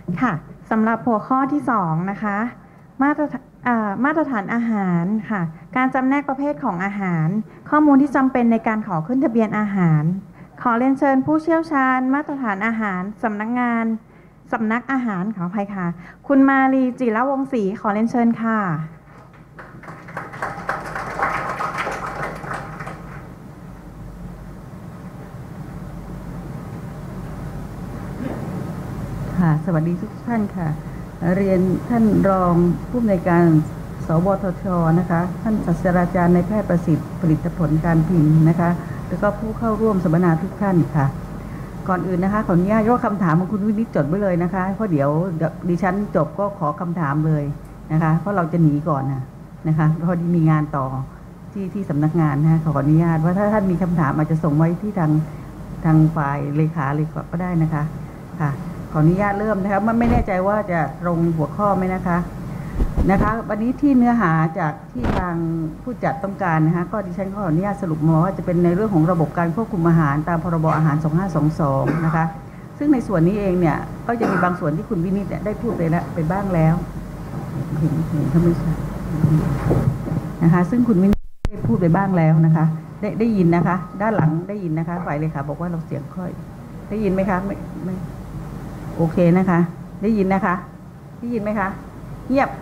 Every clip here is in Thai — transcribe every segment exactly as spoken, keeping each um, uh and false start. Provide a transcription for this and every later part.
ค่ะสำหรับหัวข้อที่สองนะคะมาตรมาตรฐานอาหารค่ะการจำแนกประเภทของอาหารข้อมูลที่จำเป็นในการขอขึ้นทะเบียนอาหารขอเรียนเชิญผู้เชี่ยวชาญมาตรฐานอาหารสำนักงานสำนักอาหารขออภัยค่ะคุณมาลีจิรวงศ์ศรีขอเรียนเชิญค่ะค่ะสวัสดีทุกท่านค่ะเรียนท่านรองผู้อำนวยการสวทช.นะคะท่านศาสตราจารย์นายแพทย์ประสิทธิ์ผลิตผลการพิมพ์นะคะแล้วก็ผู้เข้าร่วมสัมมนาทุกท่านค่ะก่อนอื่นนะคะขออนุญาตยกคำถามของคุณวินิจจดไว้เลยนะคะเพราะเดี๋ยวดิฉันจบก็ขอคำถามเลยนะคะเพราะเราจะหนีก่อนนะนะคะเพราะมีงานต่อที่ที่สำนักงานนะขออนุญาตว่าถ้าท่านมีคำถามอาจจะส่งไว้ที่ทางทางฝ่ายเลขาเลยก็ได้นะคะค่ะขออนุญาตเริ่มนะคะมันไม่แน่ใจว่าจะตรงหัวข้อไหมนะคะนะคะวันนี้ที่เนื้อหาจากที่ทางผู้จัดต้องการนะคะก็ดิฉันขออนุญาตสรุปมาว่าจะเป็นในเรื่องของระบบการควบคุมอาหารตามพรบอาหารสองห้าสองสองนะคะซึ่งในส่วนนี้เองเนี่ยก็จะมีบางส่วนที่คุณวินิจได้พูดไปแล้วไปบ้างแล้วเห็นเห็นท่านผู้ชมนะคะซึ่งคุณวินิจได้พูดไปบ้างแล้วนะคะได้ได้ยินนะคะด้านหลังได้ยินนะคะฝ่ายเลยค่ะบอกว่าเราเสียงค่อยได้ยินไหมคะไม่ไม่โอเคนะคะได้ยินนะคะได้ยินไหมคะเงียบ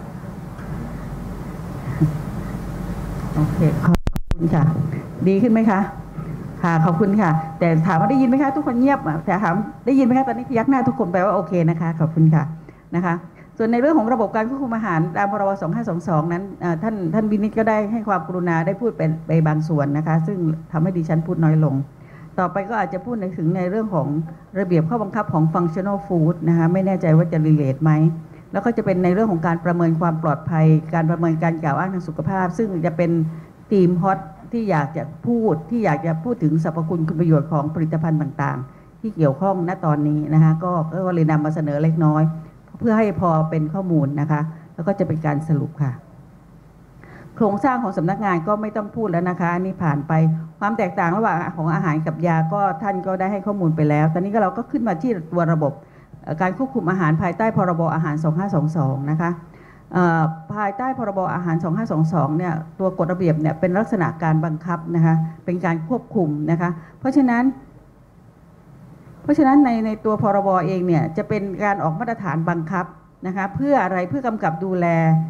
โอเคขอบคุณค่ะดีขึ้นไหมคะค่ะขอบคุณค่ะแต่ถามว่าได้ยินไหมคะทุกคนเงียบแต่ถามได้ยินไหมคะตอนนี้พยักหน้าทุกคนแปลว่าโอเคนะคะขอบคุณค่ะนะคะส่วนในเรื่องของระบบการควบคุมอาหารตามพรบสองห้าสองสองนั้นท่านท่านวินิจก็ได้ให้ความกรุณาได้พูดเป็นไปบางส่วนนะคะซึ่งทำให้ดิฉันพูดน้อยลงต่อไปก็อาจจะพูดในถึงในเรื่องของระเบียบข้อบังคับของ functional food นะคะไม่แน่ใจว่าจะ relate ไหมแล้วก็จะเป็นในเรื่องของการประเมินความปลอดภัยการประเมินการกล่าวอ้างทางสุขภาพซึ่งจะเป็นธีมฮอตที่อยากจะพูดที่อยากจะพูดถึงสรรพคุณคุณประโยชน์ของผลิตภัณฑ์ต่างๆที่เกี่ยวข้องณตอนนี้นะคะก็ก็เลยนำมาเสนอเล็กน้อยเพื่อให้พอเป็นข้อมูลนะคะแล้วก็จะเป็นการสรุปค่ะโครงสร้างของสำนักงานก็ไม่ต้องพูดแล้วนะคะนี่ผ่านไปความแตกต่างระหว่างของอาหารกับยาก็ท่านก็ได้ให้ข้อมูลไปแล้วตอนนี้ก็เราก็ขึ้นมาที่ตัวระบบการควบคุมอาหารภายใต้พรบอาหารสองห้าสองสองนะคะภายใต้พรบอาหารสองห้าสองสองเนี่ยตัวกฎระเบียบเนี่ยเป็นลักษณะการบังคับนะคะเป็นการควบคุมนะคะเพราะฉะนั้นเพราะฉะนั้นในในตัวพรบเองเนี่ยจะเป็นการออกมาตรฐานบังคับนะคะเพื่ออะไรเพื่อกำกับดูแล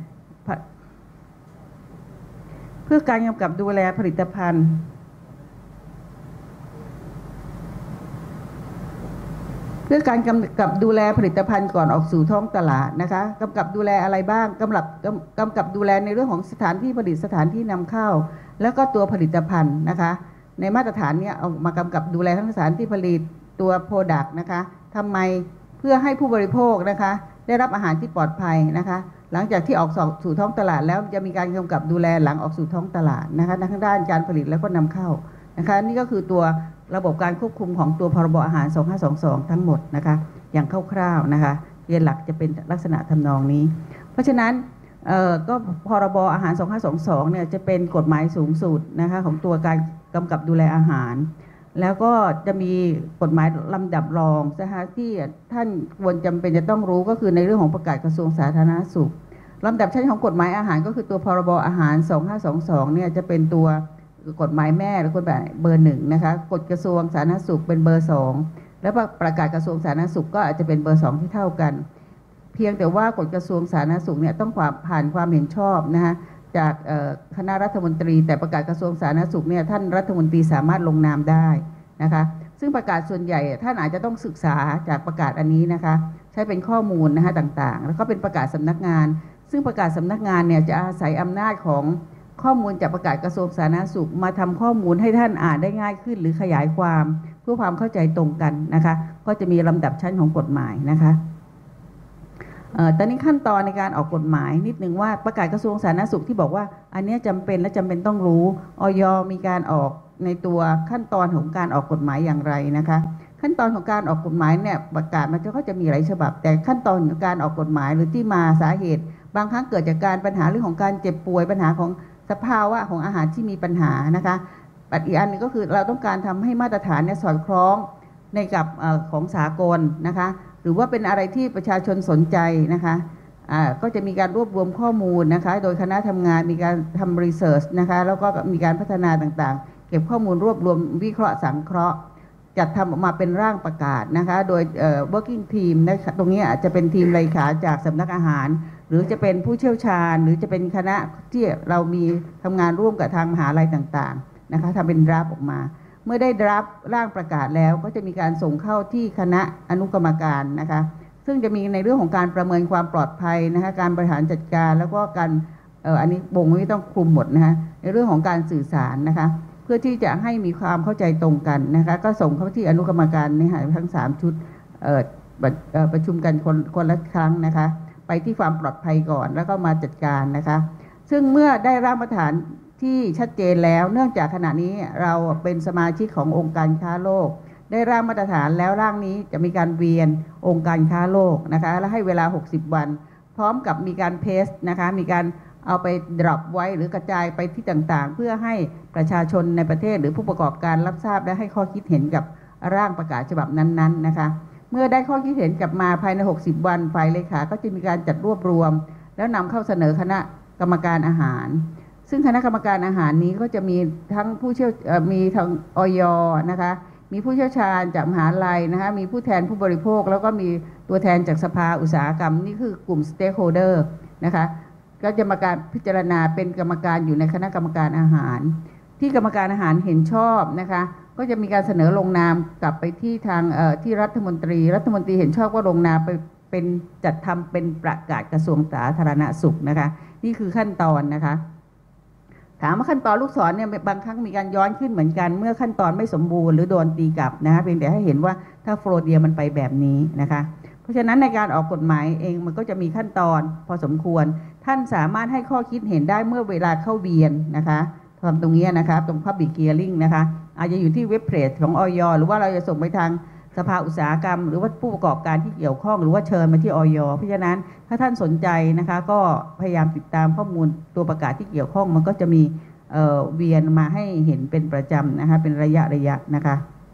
เพื่อการกำกับดูแลผลิตภัณฑ์เพื่อการกำกับดูแลผลิตภัณฑ์ก่อนออกสู่ท้องตลาดนะคะกำกับดูแลอะไรบ้างกำกับกำกับดูแลในเรื่องของสถานที่ผลิตสถานที่นำเข้าแล้วก็ตัวผลิตภัณฑ์นะคะในมาตรฐานนี้เอามากำกับดูแลทั้งสถานที่ผลิตตัวโปรดักต์นะคะทำไมเพื่อให้ผู้บริโภคนะคะได้รับอาหารที่ปลอดภัยนะคะหลังจากที่ออกสู่ท้องตลาดแล้วจะมีการกำกับดูแลหลังออกสู่ท้องตลาดนะคะทั้งด้านการผลิตแล้วก็นำเข้านะคะนี่ก็คือตัวระบบการควบคุมของตัวพรบอาหารสองห้าสองสองทั้งหมดนะคะอย่างคร่าวๆนะคะเรียนหลักจะเป็นลักษณะทำนองนี้เพราะฉะนั้นก็พรบอาหารสองห้าสองสองเนี่ยจะเป็นกฎหมายสูงสุดนะคะของตัวการกำกับดูแลอาหารแล้วก็จะมีกฎหมายลำดับรองนะคะที่ท่านควรจำเป็นจะต้องรู้ก็คือในเรื่องของประกาศกระทรวงสาธารณสุขลำดับชั้นของกฎหมายอาหารก็คือตัวพรบอาหารสองห้าสองสองเนี่ยจะเป็นตัวกฎหมายแม่หรือกฎหมายเบอร์หนึ่งนะคะกฎกระทรวงสาธารณสุขเป็นเบอร์สองและประกาศกระทรวงสาธารณสุขก็อาจจะเป็นเบอร์สองที่เท่ากันเพียงแต่ว่ากฎกระทรวงสาธารณสุขเนี่ยต้องผ่านความเห็นชอบนะคะจากคณะรัฐมนตรีแต่ประกาศกระทรวงสาธารณสุขเนี่ยท่านรัฐมนตรีสามารถลงนามได้นะคะซึ่งประกาศส่วนใหญ่ท่านอาจจะต้องศึกษาจากประกาศอันนี้นะคะใช้เป็นข้อมูลนะคะต่างๆแล้วก็เป็นประกาศสำนักงานซึ่งประกาศสำนักงานเนี่ยจะอาศัยอำนาจของข้อมูลจากประกาศกระทรวงสาธารณสุขมาทำข้อมูลให้ท่านอ่านได้ง่ายขึ้นหรือขยายความเพื่อความเข้าใจตรงกันนะคะก็จะมีลำดับชั้นของกฎหมายนะคะตอนนี้ขั้นตอนในการออกกฎหมายนิดนึงว่าประกาศกระทรวงสาธารณสุขที่บอกว่าอันนี้จำเป็นและจำเป็นต้องรู้อย.มีการออกในตัวขั้นตอนของการออกกฎหมายอย่างไรนะคะขั้นตอนของการออกกฎหมายเนี่ยประกาศมันจะก็จะมีหลายฉบับแต่ขั้นตอนของการออกกฎหมายหรือที่มาสาเหตุบางครั้งเกิดจากการปัญหาเรื่องของการเจ็บป่วยปัญหาของสภาวะของอาหารที่มีปัญหานะคะอีกอันนึงก็คือเราต้องการทำให้มาตรฐานเนี่ยสอดคล้องในกับของสากลนะคะหรือรือว่าเป็นอะไรที่ประชาชนสนใจนะคะอ่าก็จะมีการรวบรวมข้อมูลนะคะโดยคณะทำงานมีการทำรีเสิร์ชนะคะแล้วก็มีการพัฒนาต่างๆเก็บข้อมูลรวบรวมวิเคราะห์สังเคราะห์จัดทำออกมาเป็นร่างประกาศนะคะโดยเอ่อ working team นะตรงนี้อาจจะเป็นทีมเลขาจากสำนักอาหารหรือจะเป็นผู้เชี่ยวชาญหรือจะเป็นคณะที่เรามีทำงานร่วมกับทางมหาลัยต่างๆนะคะทำเป็นดราฟออกมาเมื่อได้ดราฟร่างประกาศแล้วก็จะมีการส่งเข้าที่คณะอนุกรรมการนะคะซึ่งจะมีในเรื่องของการประเมินความปลอดภัยนะคะการบริหารจัดการแล้วก็การเอ่ออันนี้วงไม่ต้องคลุมหมดนะคะในเรื่องของการสื่อสารนะคะเพื่อที่จะให้มีความเข้าใจตรงกันนะคะก็ส่งเข้าที่อนุกรรมการนี่ค่ะทั้งสามชุดเอ่อประชุมกันคนคนละครั้งนะคะไปที่ความปลอดภัยก่อนแล้วก็มาจัดการนะคะซึ่งเมื่อได้ร่างมาตรฐานที่ชัดเจนแล้วเนื่องจากขณะนี้เราเป็นสมาชิกขององค์การค้าโลกได้ร่างมาตรฐานแล้วร่างนี้จะมีการเวียนองค์การค้าโลกนะคะและให้เวลาหกสิบวันพร้อมกับมีการเพสนะคะมีการเอาไปดรอปไว้หรือกระจายไปที่ต่างๆเพื่อให้ประชาชนในประเทศหรือผู้ประกอบการรับทราบและให้ข้อคิดเห็นกับร่างประกาศฉบับนั้นๆนะคะเมื่อได้ข้อคิดเห็นกลับมาภายในหกสิบวันฝ่ายเลขาก็จะมีการจัดรวบรวมแล้วนำเข้าเสนอคณะกรรมการอาหารซึ่งคณะกรรมการอาหารนี้ก็จะมีทั้งผู้เชี่ยวมีทางอย.นะคะมีผู้เชี่ยวชาญจากมหาลัยนะคะมีผู้แทนผู้บริโภคแล้วก็มีตัวแทนจากสภาอุตสาหกรรมนี่คือกลุ่ม stakeholder นะคะก็จะมาการพิจารณาเป็นกรรมการอยู่ในคณะกรรมการอาหารที่กรรมการอาหารเห็นชอบนะคะก็จะมีการเสนอลงนามกลับไปที่ทางที่รัฐมนตรีรัฐมนตรีเห็นชอบก็ลงนามไปเป็นจัดทำเป็นประกาศกระทรวงสาธารณสุขนะคะนี่คือขั้นตอนนะคะถามว่าขั้นตอนลูกศรเนี่ยบางครั้งมีการย้อนขึ้นเหมือนกันเมื่อขั้นตอนไม่สมบูรณ์หรือโดนตีกลับนะคะเพียงแต่ให้เห็นว่าถ้าโฟลว์เดียมันไปแบบนี้นะคะเพราะฉะนั้นในการออกกฎหมายเองมันก็จะมีขั้นตอนพอสมควรท่านสามารถให้ข้อคิดเห็นได้เมื่อเวลาเข้าเวียนนะคะทำตรงนี้นะคะตรง Public Hearing นะคะอาจจะอยู่ที่เว็บเพจของอย.หรือว่าเราจะส่งไปทางสภาอุตสาหกรรมหรือว่าผู้ประกอบการที่เกี่ยวข้องหรือว่าเชิญมาที่อย.เพราะฉะนั้นถ้าท่านสนใจนะคะก็พยายามติดตามข้อมูลตัวประกาศที่เกี่ยวข้องมันก็จะมีเอ่อเวียนมาให้เห็นเป็นประจำนะคะเป็นระยะระยะนะคะ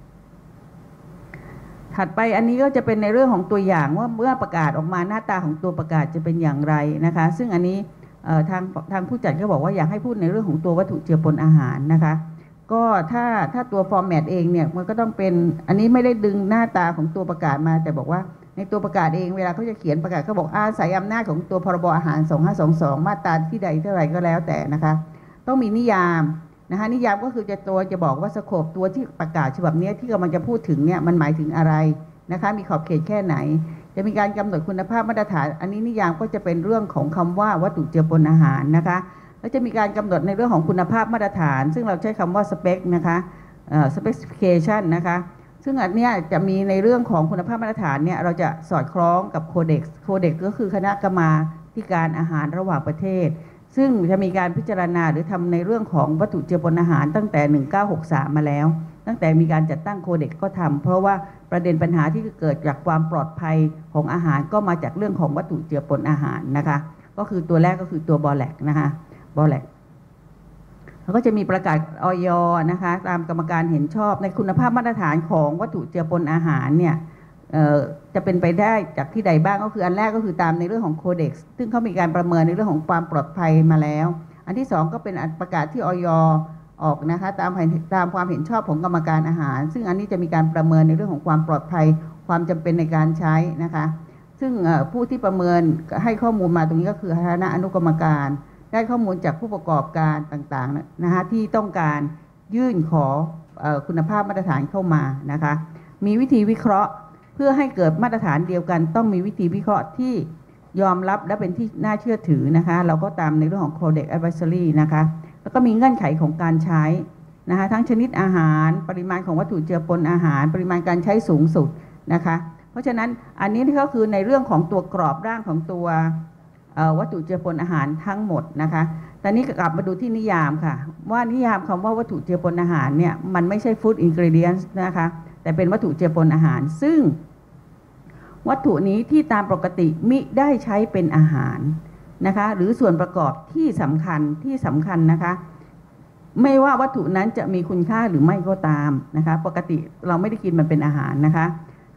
ถัดไปอันนี้ก็จะเป็นในเรื่องของตัวอย่างว่าเมื่อประกาศออกมาหน้าตาของตัวประกาศจะเป็นอย่างไรนะคะซึ่งอันนี้ทางทางผู้จัดก็บอกว่าอยากให้พูดในเรื่องของตัววัตถุเจือปนอาหารนะคะก็ถ้าถ้าตัวฟอร์แมตเองเนี่ยมันก็ต้องเป็นอันนี้ไม่ได้ดึงหน้าตาของตัวประกาศมาแต่บอกว่าในตัวประกาศเองเวลาเขาจะเขียนประกาศเขาบอกอาศัยอำนาจของตัวพรบอาหารสองห้าสองสองมาตราที่ใดเท่าไหร่ก็แล้วแต่นะคะต้องมีนิยามนะคะนิยามก็คือจะตัวจะบอกว่าสโคปตัวที่ประกาศฉบับนี้ที่กำลังจะพูดถึงเนี่ยมันหมายถึงอะไรนะคะมีขอบเขตแค่ไหนจะมีการกำหนดคุณภาพมาตรฐานอันนี้นิยามก็จะเป็นเรื่องของคำว่าวัตถุเจือปนอาหารนะคะแล้วจะมีการกำหนดในเรื่องของคุณภาพมาตรฐานซึ่งเราใช้คำว่าสเปคนะคะเอ่อ specification นะคะซึ่งอันเนี้ยจะมีในเรื่องของคุณภาพมาตรฐานเนี่ยเราจะสอดคล้องกับโคเด็กซ์โคเด็กซ์ก็คือคณะกรรมาธิการอาหารระหว่างประเทศซึ่งจะมีการพิจารณาหรือทำในเรื่องของวัตถุเจือปนอาหารตั้งแต่หนึ่งเก้าหกสามมาแล้วตั้งแต่มีการจัดตั้งโคเด็กซ์ก็ทำเพราะว่าประเด็นปัญหาที่เกิดจากความปลอดภัยของอาหารก็มาจากเรื่องของวัตถุเจือปนอาหารนะคะก็คือตัวแรกก็คือตัวบอแลกนะคะบอแลกแล้วก็จะมีประกาศอย.นะคะตามกรรมการเห็นชอบในคุณภาพมาตรฐานของวัตถุเจือปนอาหารเนี่ยจะเป็นไปได้จากที่ใดบ้างก็คืออันแรกก็คือตามในเรื่องของโคเด็กซ์ซึ่งเขามีการประเมินในเรื่องของความปลอดภัยมาแล้วอันที่สองก็เป็นประกาศที่อย.ออกนะคะตามตามความเห็นชอบของกรรมการอาหารซึ่งอันนี้จะมีการประเมินในเรื่องของความปลอดภัยความจำเป็นในการใช้นะคะซึ่งผู้ที่ประเมินให้ข้อมูลมาตรงนี้ก็คือคณะอนุกรรมการได้ข้อมูลจากผู้ประกอบการต่างๆนะคะที่ต้องการยื่นขอคุณภาพมาตรฐานเข้ามานะคะมีวิธีวิเคราะห์เพื่อให้เกิดมาตรฐานเดียวกันต้องมีวิธีวิเคราะห์ที่ยอมรับและเป็นที่น่าเชื่อถือนะคะเราก็ตามในเรื่องของ Codex Advisory นะคะแล้วก็มีเงื่อนไขของการใช้นะคะทั้งชนิดอาหารปริมาณของวัตถุเจือปนอาหารปริมาณการใช้สูงสุดนะคะเพราะฉะนั้นอันนี้ก็คือในเรื่องของตัวกรอบร่างของตัววัตถุเจือปนอาหารทั้งหมดนะคะตอนนี้กลับมาดูที่นิยามค่ะว่านิยามคำว่าวัตถุเจือปนอาหารเนี่ยมันไม่ใช่ food ingredients นะคะแต่เป็นวัตถุเจือปนอาหารซึ่งวัตถุนี้ที่ตามปกติมิได้ใช้เป็นอาหารนะคะหรือส่วนประกอบที่สำคัญที่สำคัญนะคะไม่ว่าวัตถุนั้นจะมีคุณค่าหรือไม่ก็ตามนะคะปกติเราไม่ได้กินมันเป็นอาหารนะคะ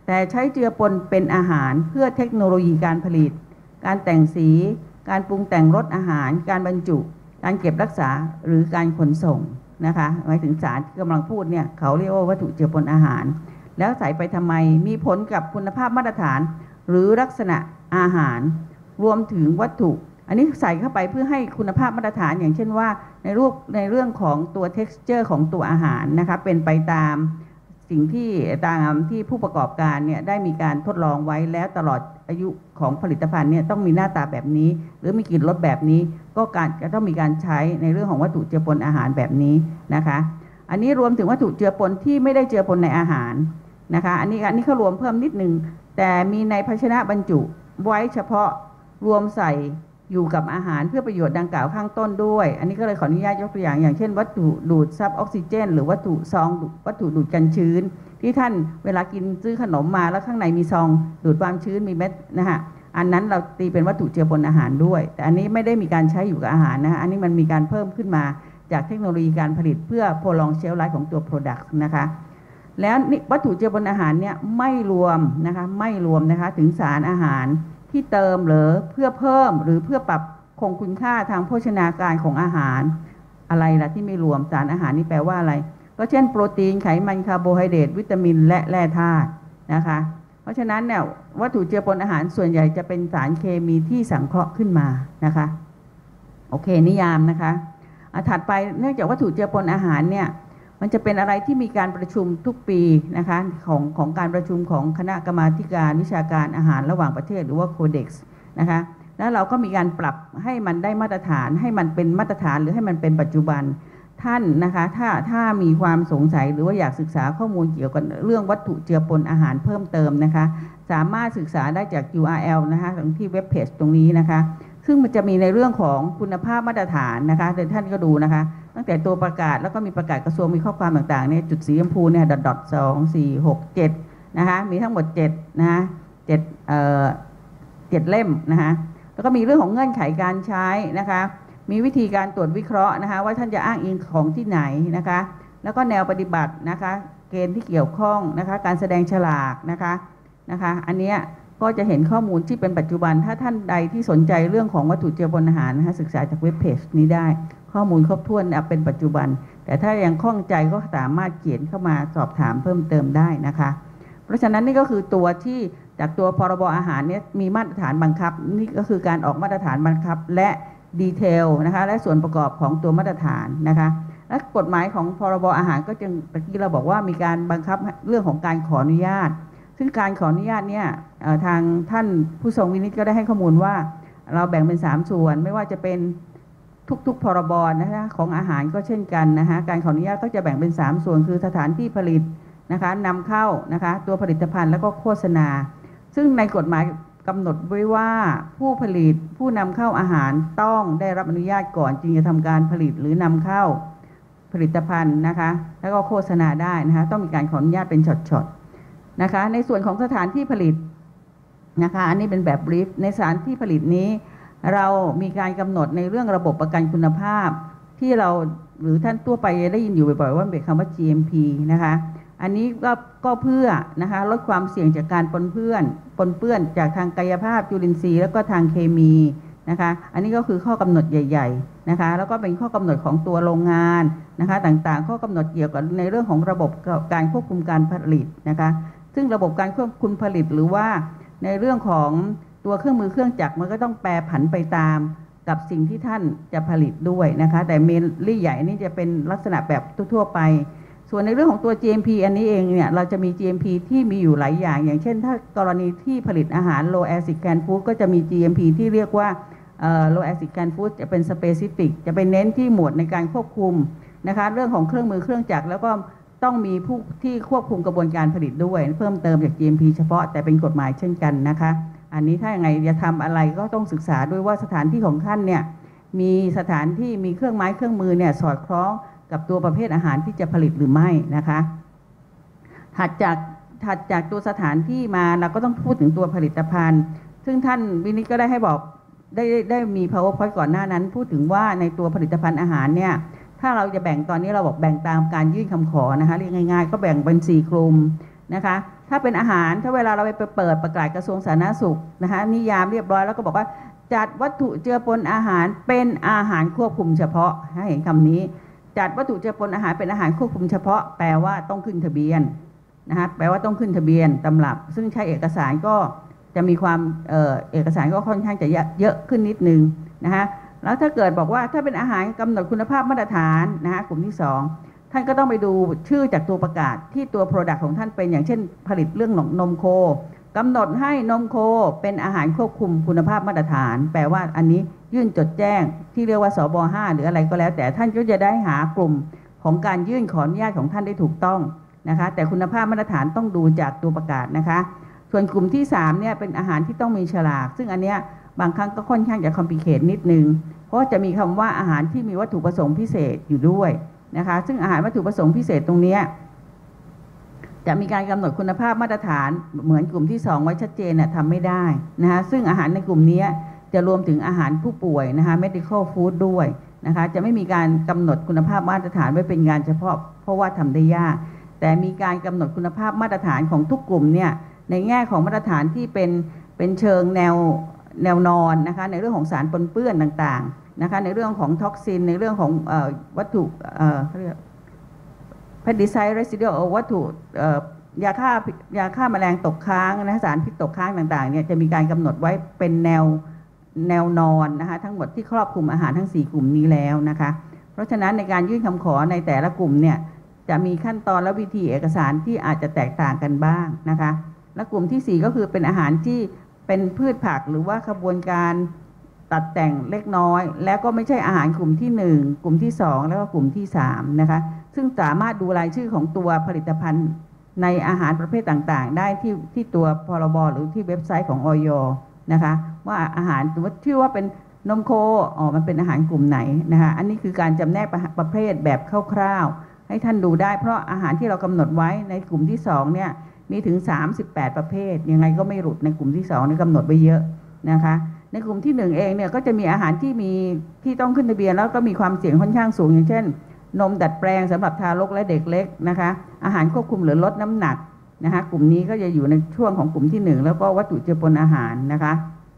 แต่ใช้เจือปนเป็นอาหารเพื่อเทคโนโลยีการผลิตการแต่งสีการปรุงแต่งรสอาหารการบรรจุการเก็บรักษาหรือการขนส่งนะคะหมายถึงสารที่กำลังพูดเนี่ยเขาเรียกว่าวัตถุเจือปนอาหารแล้วใส่ไปทำไมมีผลกับคุณภาพมาตรฐานหรือลักษณะอาหารรวมถึงวัตถุอันนี้ใส่เข้าไปเพื่อให้คุณภาพมาตรฐานอย่างเช่นว่าในรูปในเรื่องของตัว texture ของตัวอาหารนะคะเป็นไปตามสิ่งที่ตามที่ผู้ประกอบการเนี่ยได้มีการทดลองไว้แล้วตลอดอายุของผลิตภัณฑ์เนี่ยต้องมีหน้าตาแบบนี้หรือมีกลิ่นรสแบบนี้ก็การจะต้องมีการใช้ในเรื่องของวัตถุเจือปนอาหารแบบนี้นะคะอันนี้รวมถึงวัตถุเจือปนที่ไม่ได้เจือปนในอาหารนะคะอันนี้อันนี้เขารวมเพิ่มนิดนึงแต่มีในภาชนะบรรจุไว้เฉพาะรวมใส่อยู่กับอาหารเพื่อประโยชน์ดังกล่าวข้างต้นด้วยอันนี้ก็เลยขออนุญาตยกตัวอย่างอย่างเช่นวัตถุดูดซับออกซิเจนหรือวัตถุซองวัตถุดูดกันชื้นที่ท่านเวลากินซื้อขนมมาแล้วข้างในมีซองดูดความชื้นมีเม็ดนะฮะอันนั้นเราตีเป็นวัตถุเจือปนอาหารด้วยแต่อันนี้ไม่ได้มีการใช้อยู่กับอาหารนะฮะอันนี้มันมีการเพิ่มขึ้นมาจากเทคโนโลยีการผลิตเพื่อ prolong shelf life ของตัว product นะคะแล้ววัตถุเจือปนอาหารเนี่ยไม่รวมนะคะไม่รวมนะคะถึงสารอาหารที่เติมหรือเพื่อเพิ่มหรือเพื่อปรับคงคุณค่าทางโภชนาการของอาหารอะไรล่ะที่ไม่รวมสารอาหารนี่แปลว่าอะไรก็เช่นโปรตีนไขมันคาร์โบไฮเดรตวิตามินและแร่ธาตุนะคะเพราะฉะนั้นเนี่ยวัตถุเจือปนอาหารส่วนใหญ่จะเป็นสารเคมีที่สังเคราะห์ขึ้นมานะคะโอเคนิยามนะคะถัดไปเนื่องจากวัตถุเจือปนอาหารเนี่ยมันจะเป็นอะไรที่มีการประชุมทุกปีนะคะของของการประชุมของคณะกรรมาธิการวิชาการอาหารระหว่างประเทศหรือว่าโคเด็กซ์นะคะแล้วเราก็มีการปรับให้มันได้มาตรฐานให้มันเป็นมาตรฐานหรือให้มันเป็นปัจจุบันท่านนะคะถ้าถ้ามีความสงสัยหรือว่าอยากศึกษาข้อมูลเกี่ยวกับเรื่องวัตถุเจือปนอาหารเพิ่มเติมนะคะสามารถศึกษาได้จาก ยู อาร์ แอล นะคะที่เว็บเพจตรงนี้นะคะซึ่งมันจะมีในเรื่องของคุณภาพมาตรฐานนะคะเดี๋ยวท่านก็ดูนะคะตั้งแต่ตัวประกาศแล้วก็มีประกาศกระทรวงมีข้อความต่างๆเนี่ยจุดสีชมพูเนี่ยดอทดอทสองสี่หกเจ็ดนะคะมีทั้งหมดเจ็ดนะคะเจ็ดเอ่อเจ็ดเล่มนะคะแล้วก็มีเรื่องของเงื่อนไขการใช้นะคะมีวิธีการตรวจวิเคราะห์นะคะว่าท่านจะอ้างอิงของที่ไหนนะคะแล้วก็แนวปฏิบัตินะคะเกณฑ์ที่เกี่ยวข้องนะคะการแสดงฉลากนะคะนะคะอันเนี้ยก็จะเห็นข้อมูลที่เป็นปัจจุบันถ้าท่านใดที่สนใจเรื่องของวัตถุเจือปนอาหารนะคะศึกษาจากเว็บเพจนี้ได้ข้อมูลครบถ้วนเป็นปัจจุบันแต่ถ้ายังข้องใจก็สามารถเขียนเข้ามาสอบถามเพิ่มเติมได้นะคะเพราะฉะนั้นนี่ก็คือตัวที่จากตัวพรบอาหารเนี่ยมีมาตรฐานบังคับนี่ก็คือการออกมาตรฐานบังคับและดีเทลนะคะและส่วนประกอบของตัวมาตรฐานนะคะและกฎหมายของพรบอาหารก็จึงเมื่อกี้เราบอกว่ามีการบังคับเรื่องของการขออนุญาตซึ่งการขออนุญาตเนี่ยทางท่านผู้ทรงวินิจก็ได้ให้ข้อมูลว่าเราแบ่งเป็นสามส่วนไม่ว่าจะเป็นทุกๆพรบนะคะของอาหารก็เช่นกันนะคะการขออนุญาตก็จะแบ่งเป็นสามส่วนคือสถานที่ผลิตนะคะนำเข้านะคะตัวผลิตภัณฑ์แล้วก็โฆษณาซึ่งในกฎหมายกำหนดไว้ว่าผู้ผลิตผู้นำเข้าอาหารต้องได้รับอนุญาตก่อนจึงจะทำการผลิตหรือนำเข้าผลิตภัณฑ์นะคะแล้วก็โฆษณาได้นะคะต้องมีการขออนุญาตเป็นช็อตๆนะคะในส่วนของสถานที่ผลิตนะคะอันนี้เป็นแบบบรีฟในสถานที่ผลิตนี้เรามีการกำหนดในเรื่องระบบประกันคุณภาพที่เราหรือท่านทั่วไปได้ยินอยู่บ่อยๆว่าเป็นคำว่า จี เอ็ม พี นะคะอันนี้ก็ก็เพื่อนะคะลดความเสี่ยงจากการปนเปื้อนปนเปื้อนจากทางกายภาพจุลินทรีย์แล้วก็ทางเคมีนะคะอันนี้ก็คือข้อกำหนดใหญ่ๆนะคะแล้วก็เป็นข้อกำหนดของตัวโรงงานนะคะต่างๆข้อกำหนดเกี่ยวกับในเรื่องของระบบการควบคุมการผลิตนะคะซึ่งระบบการควบคุมผลิตหรือว่าในเรื่องของตัวเครื่องมือเครื่องจักรมันก็ต้องแปรผันไปตามกับสิ่งที่ท่านจะผลิตด้วยนะคะแต่เมนลี่ใหญ่นี่จะเป็นลักษณะแบบทั่วๆไปส่วนในเรื่องของตัว จี เอ็ม พี อันนี้เองเนี่ยเราจะมี จี เอ็ม พี ที่มีอยู่หลายอย่างอย่างเช่นถ้ากรณีที่ผลิตอาหาร low acid canned food ก็จะมี จี เอ็ม พี ที่เรียกว่า low acid canned food จะเป็น specific จะไปเน้นที่หมวดในการควบคุมนะคะเรื่องของเครื่องมือเครื่องจักรแล้วก็ต้องมีผู้ที่ควบคุมกระบวนการผลิตด้วยเพิ่มเติมจาก จี เอ็ม พี เฉพาะแต่เป็นกฎหมายเช่นกันนะคะอันนี้ถ้าอย่างไรจะทำอะไรก็ต้องศึกษาด้วยว่าสถานที่ของท่านเนี่ยมีสถานที่มีเครื่องไม้เครื่องมือเนี่ยสอดคล้องกับตัวประเภทอาหารที่จะผลิตหรือไม่นะคะถัดจากถัดจากตัวสถานที่มาเราก็ต้องพูดถึงตัวผลิตภัณฑ์ซึ่งท่านวินิจก็ได้ให้บอกได้ได้มี powerpoint ก่อนหน้านั้นพูดถึงว่าในตัวผลิตภัณฑ์อาหารเนี่ยถ้าเราจะแบ่งตอนนี้เราบอกแบ่งตามการยื่นคำขอนะคะเรียกง่ายๆก็แบ่งเป็นสี่กลุ่มนะคะถ้าเป็นอาหารถ้าเวลาเราไปเปิดประกาศกระทรวงสาธารณสุขนะคะนิยามเรียบร้อยแล้วก็บอกว่าจัดวัตถุเจือปนอาหารเป็นอาหารควบคุมเฉพาะให้เห็นคำนี้จัดวัตถุเจือปนอาหารเป็นอาหารควบคุมเฉพาะแปลว่าต้องขึ้นทะเบียนนะคะแปลว่าต้องขึ้นทะเบียนตำรับซึ่งใช้เอกสารก็จะมีความเอ่อเอกสารก็ค่อนข้างจะเยอะขึ้นนิดนึงนะคะแล้วถ้าเกิดบอกว่าถ้าเป็นอาหารกำหนดคุณภาพมาตรฐานนะคะกลุ่มที่สองท่านก็ต้องไปดูชื่อจากตัวประกาศที่ตัว Product ของท่านเป็นอย่างเช่นผลิตเรื่องนมโคกำหนดให้นมโคเป็นอาหารควบคุมคุณภาพมาตรฐานแปลว่าอันนี้ยื่นจดแจ้งที่เรียกว่าสบห้าหรืออะไรก็แล้วแต่ท่านก็จะได้หากลุ่มของการยื่นขออนุญาตของท่านได้ถูกต้องนะคะแต่คุณภาพมาตรฐานต้องดูจากตัวประกาศนะคะส่วนกลุ่มที่สามเนี่ยเป็นอาหารที่ต้องมีฉลากซึ่งอันเนี้ยบางครั้งก็ค่อนข้างจะคอมพลีเคทนิดนึงเพราะจะมีคำว่าอาหารที่มีวัตถุประสงค์พิเศษอยู่ด้วยนะคะซึ่งอาหารวัตถุประสงค์พิเศษตรงนี้จะมีการกำหนดคุณภาพมาตรฐานเหมือนกลุ่มที่สองไว้ชัดเจนน่ะทำไม่ได้นะคะซึ่งอาหารในกลุ่มนี้จะรวมถึงอาหารผู้ป่วยนะคะ medical food ด้วยนะคะจะไม่มีการกำหนดคุณภาพมาตรฐานไว้เป็นงานเฉพาะเพราะว่าทำได้ยากแต่มีการกำหนดคุณภาพมาตรฐานของทุกกลุ่มเนี่ยในแง่ของมาตรฐานที่เป็นเป็นเชิงแนวแนวนอนนะคะในเรื่องของสารปนเปื้อนต่างๆนะคะในเรื่องของท็อกซินในเรื่องของเอ่อวัตถุเอ่อเขาเรียกpesticide residual วัตถุยาฆ่ายาฆ่าแมลงตกค้างนะสารพิษตกค้างต่างๆเนี่ยจะมีการกำหนดไว้เป็นแนวแนวนอนนะคะทั้งหมดที่ครอบคลุมอาหารทั้งสี่กลุ่มนี้แล้วนะคะเพราะฉะนั้นในการยื่นคำขอในแต่ละกลุ่มเนี่ยจะมีขั้นตอนและวิธีเอกสารที่อาจจะแตกต่างกันบ้างนะคะและกลุ่มที่สี่ก็คือเป็นอาหารที่เป็นพืชผักหรือว่าขบวนการตัดแต่งเล็กน้อยแล้วก็ไม่ใช่อาหารกลุ่มที่หนึ่งกลุ่มที่สองแล้วก็กลุ่มที่สามนะคะซึ่งสามารถดูรายชื่อของตัวผลิตภัณฑ์ในอาหารประเภทต่างๆได้ที่ที่ตัวพรบหรือที่เว็บไซต์ของอย.นะคะว่าอาหารสมมติชื่อว่าเป็นนมโคอ๋อมันเป็นอาหารกลุ่มไหนนะคะอันนี้คือการจำแนกประเภทแบบคร่าวๆให้ท่านดูได้เพราะอาหารที่เรากำหนดไว้ในกลุ่มที่สองเนี่ยมีถึงสามสิบแปดประเภทยังไงก็ไม่หลุดในกลุ่มที่สองนี่กำหนดไว้เยอะนะคะในกลุ่มที่หนึ่งเองเนี่ยก็จะมีอาหารที่มีที่ต้องขึ้นทะเบียนแล้วก็มีความเสี่ยงค่อนข้างสูงอย่างเช่นนมดัดแปลงสำหรับทารกและเด็กเล็กนะคะอาหารควบคุมหรือลดน้ำหนักนะคะกลุ่มนี้ก็จะอยู่ในช่วงของกลุ่มที่หนึ่งแล้วก็วัตถุเจือปนอาหารนะคะ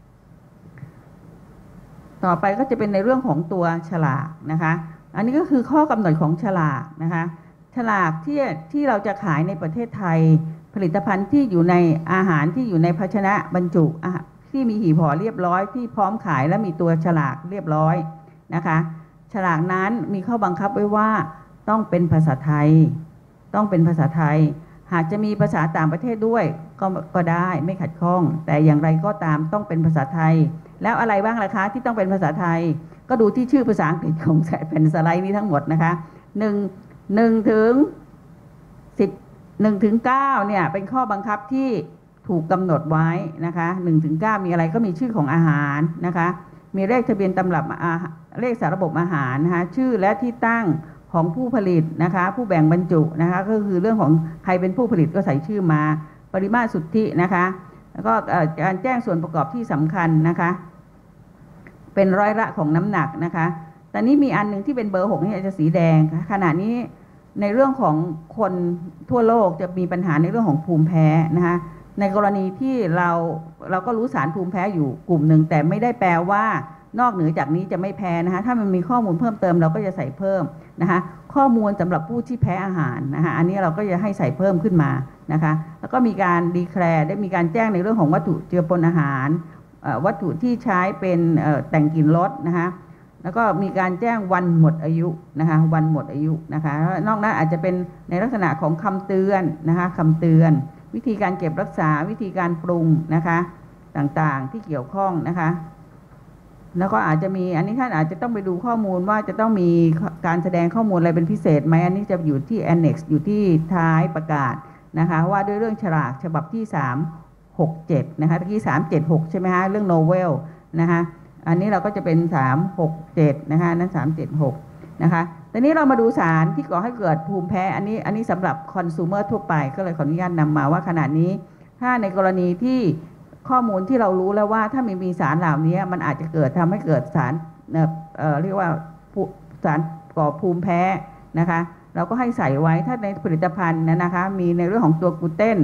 ต่อไปก็จะเป็นในเรื่องของตัวฉลากนะคะอันนี้ก็คือข้อกำหนดของฉลากนะคะฉลากที่ที่เราจะขายในประเทศไทยผลิตภัณฑ์ที่อยู่ในอาหารที่อยู่ในภาชนะบรรจุที่มีหีบห่อเรียบร้อยที่พร้อมขายและมีตัวฉลากเรียบร้อยนะคะฉลากนั้นมีข้อบังคับไว้ว่าต้องเป็นภาษาไทยต้องเป็นภาษาไทยหากจะมีภาษาต่างประเทศด้วยก็ก็ได้ไม่ขัดข้องแต่อย่างไรก็ตามต้องเป็นภาษาไทยแล้วอะไรบ้างล่ะคะที่ต้องเป็นภาษาไทยก็ดูที่ชื่อภาษาอังกฤษของแผ่นสไลด์นี้ทั้งหมดนะคะหนึ่งหนึ่งถึงสิบหนึ่งถึงเก้าเนี่ยเป็นข้อบังคับที่ถูกกำหนดไว้นะคะหนึ่งถึงเก้ามีอะไรก็มีชื่อของอาหารนะคะมีเลขทะเบียนตำรับเลขสารระบบอาหารนะคะชื่อและที่ตั้งของผู้ผลิตนะคะผู้แบ่งบรรจุนะคะก็คือเรื่องของใครเป็นผู้ผลิตก็ใส่ชื่อมาปริมาตรสุทธินะคะแล้วก็การแจ้งส่วนประกอบที่สำคัญนะคะเป็นร้อยละของน้ำหนักนะคะแต่นี้มีอันหนึ่งที่เป็นเบอร์หกนี่จะสีแดงขณะนี้ในเรื่องของคนทั่วโลกจะมีปัญหาในเรื่องของภูมิแพ้นะคะในกรณีที่เราเราก็รู้สารภูมิแพ้อยู่กลุ่มหนึ่งแต่ไม่ได้แปลว่านอกเหนือจากนี้จะไม่แพ้นะคะถ้ามันมีข้อมูลเพิ่มเติมเราก็จะใส่เพิ่มนะคะข้อมูลสำหรับผู้ที่แพ้อาหารนะคะอันนี้เราก็จะให้ใส่เพิ่มขึ้นมานะคะแล้วก็มีการดีแคลร์ได้มีการแจ้งในเรื่องของวัตถุเจือปนอาหารวัตถุที่ใช้เป็นแต่งกลิ่นรสนะคะแล้วก็มีการแจ้งวันหมดอายุนะคะวันหมดอายุนะคะนอกนั้นอาจจะเป็นในลักษณะของคำเตือนนะคะคำเตือนวิธีการเก็บรักษาวิธีการปรุงนะคะต่างๆที่เกี่ยวข้องนะคะแล้วก็อาจจะมีอันนี้ท่านอาจจะต้องไปดูข้อมูลว่าจะต้องมีการแสดงข้อมูลอะไรเป็นพิเศษไหมอันนี้จะอยู่ที่ Annex อยู่ที่ท้ายประกาศนะคะว่าด้วยเรื่องฉลากฉบับที่สามหกเจ็ดนะคะเมื่อกี้สามเจ็ดหกใช่ไหมฮะเรื่องโนเวลนะคะอันนี้เราก็จะเป็นสามหกเจ็ดนะคะนั้นสามเจ็ดหกนะคะตอนนี้เรามาดูสารที่ก่อให้เกิดภูมิแพ้อันนี้อันนี้สำหรับคอน sumer ทั่วไปก็เลยขออนุญาตนำมาว่าขณะนี้ถ้าในกรณีที่ข้อมูลที่เรารู้แล้วว่าถ้ามีมีสารเหล่านี้มันอาจจะเกิดทำให้เกิดสารเอ่อเรียกว่าสารก่อภูมิแพ้นะคะเราก็ให้ใส่ไว้ถ้าในผลิตภัณฑ์นะนะคะมีในเรื่องของตัวกลูเตน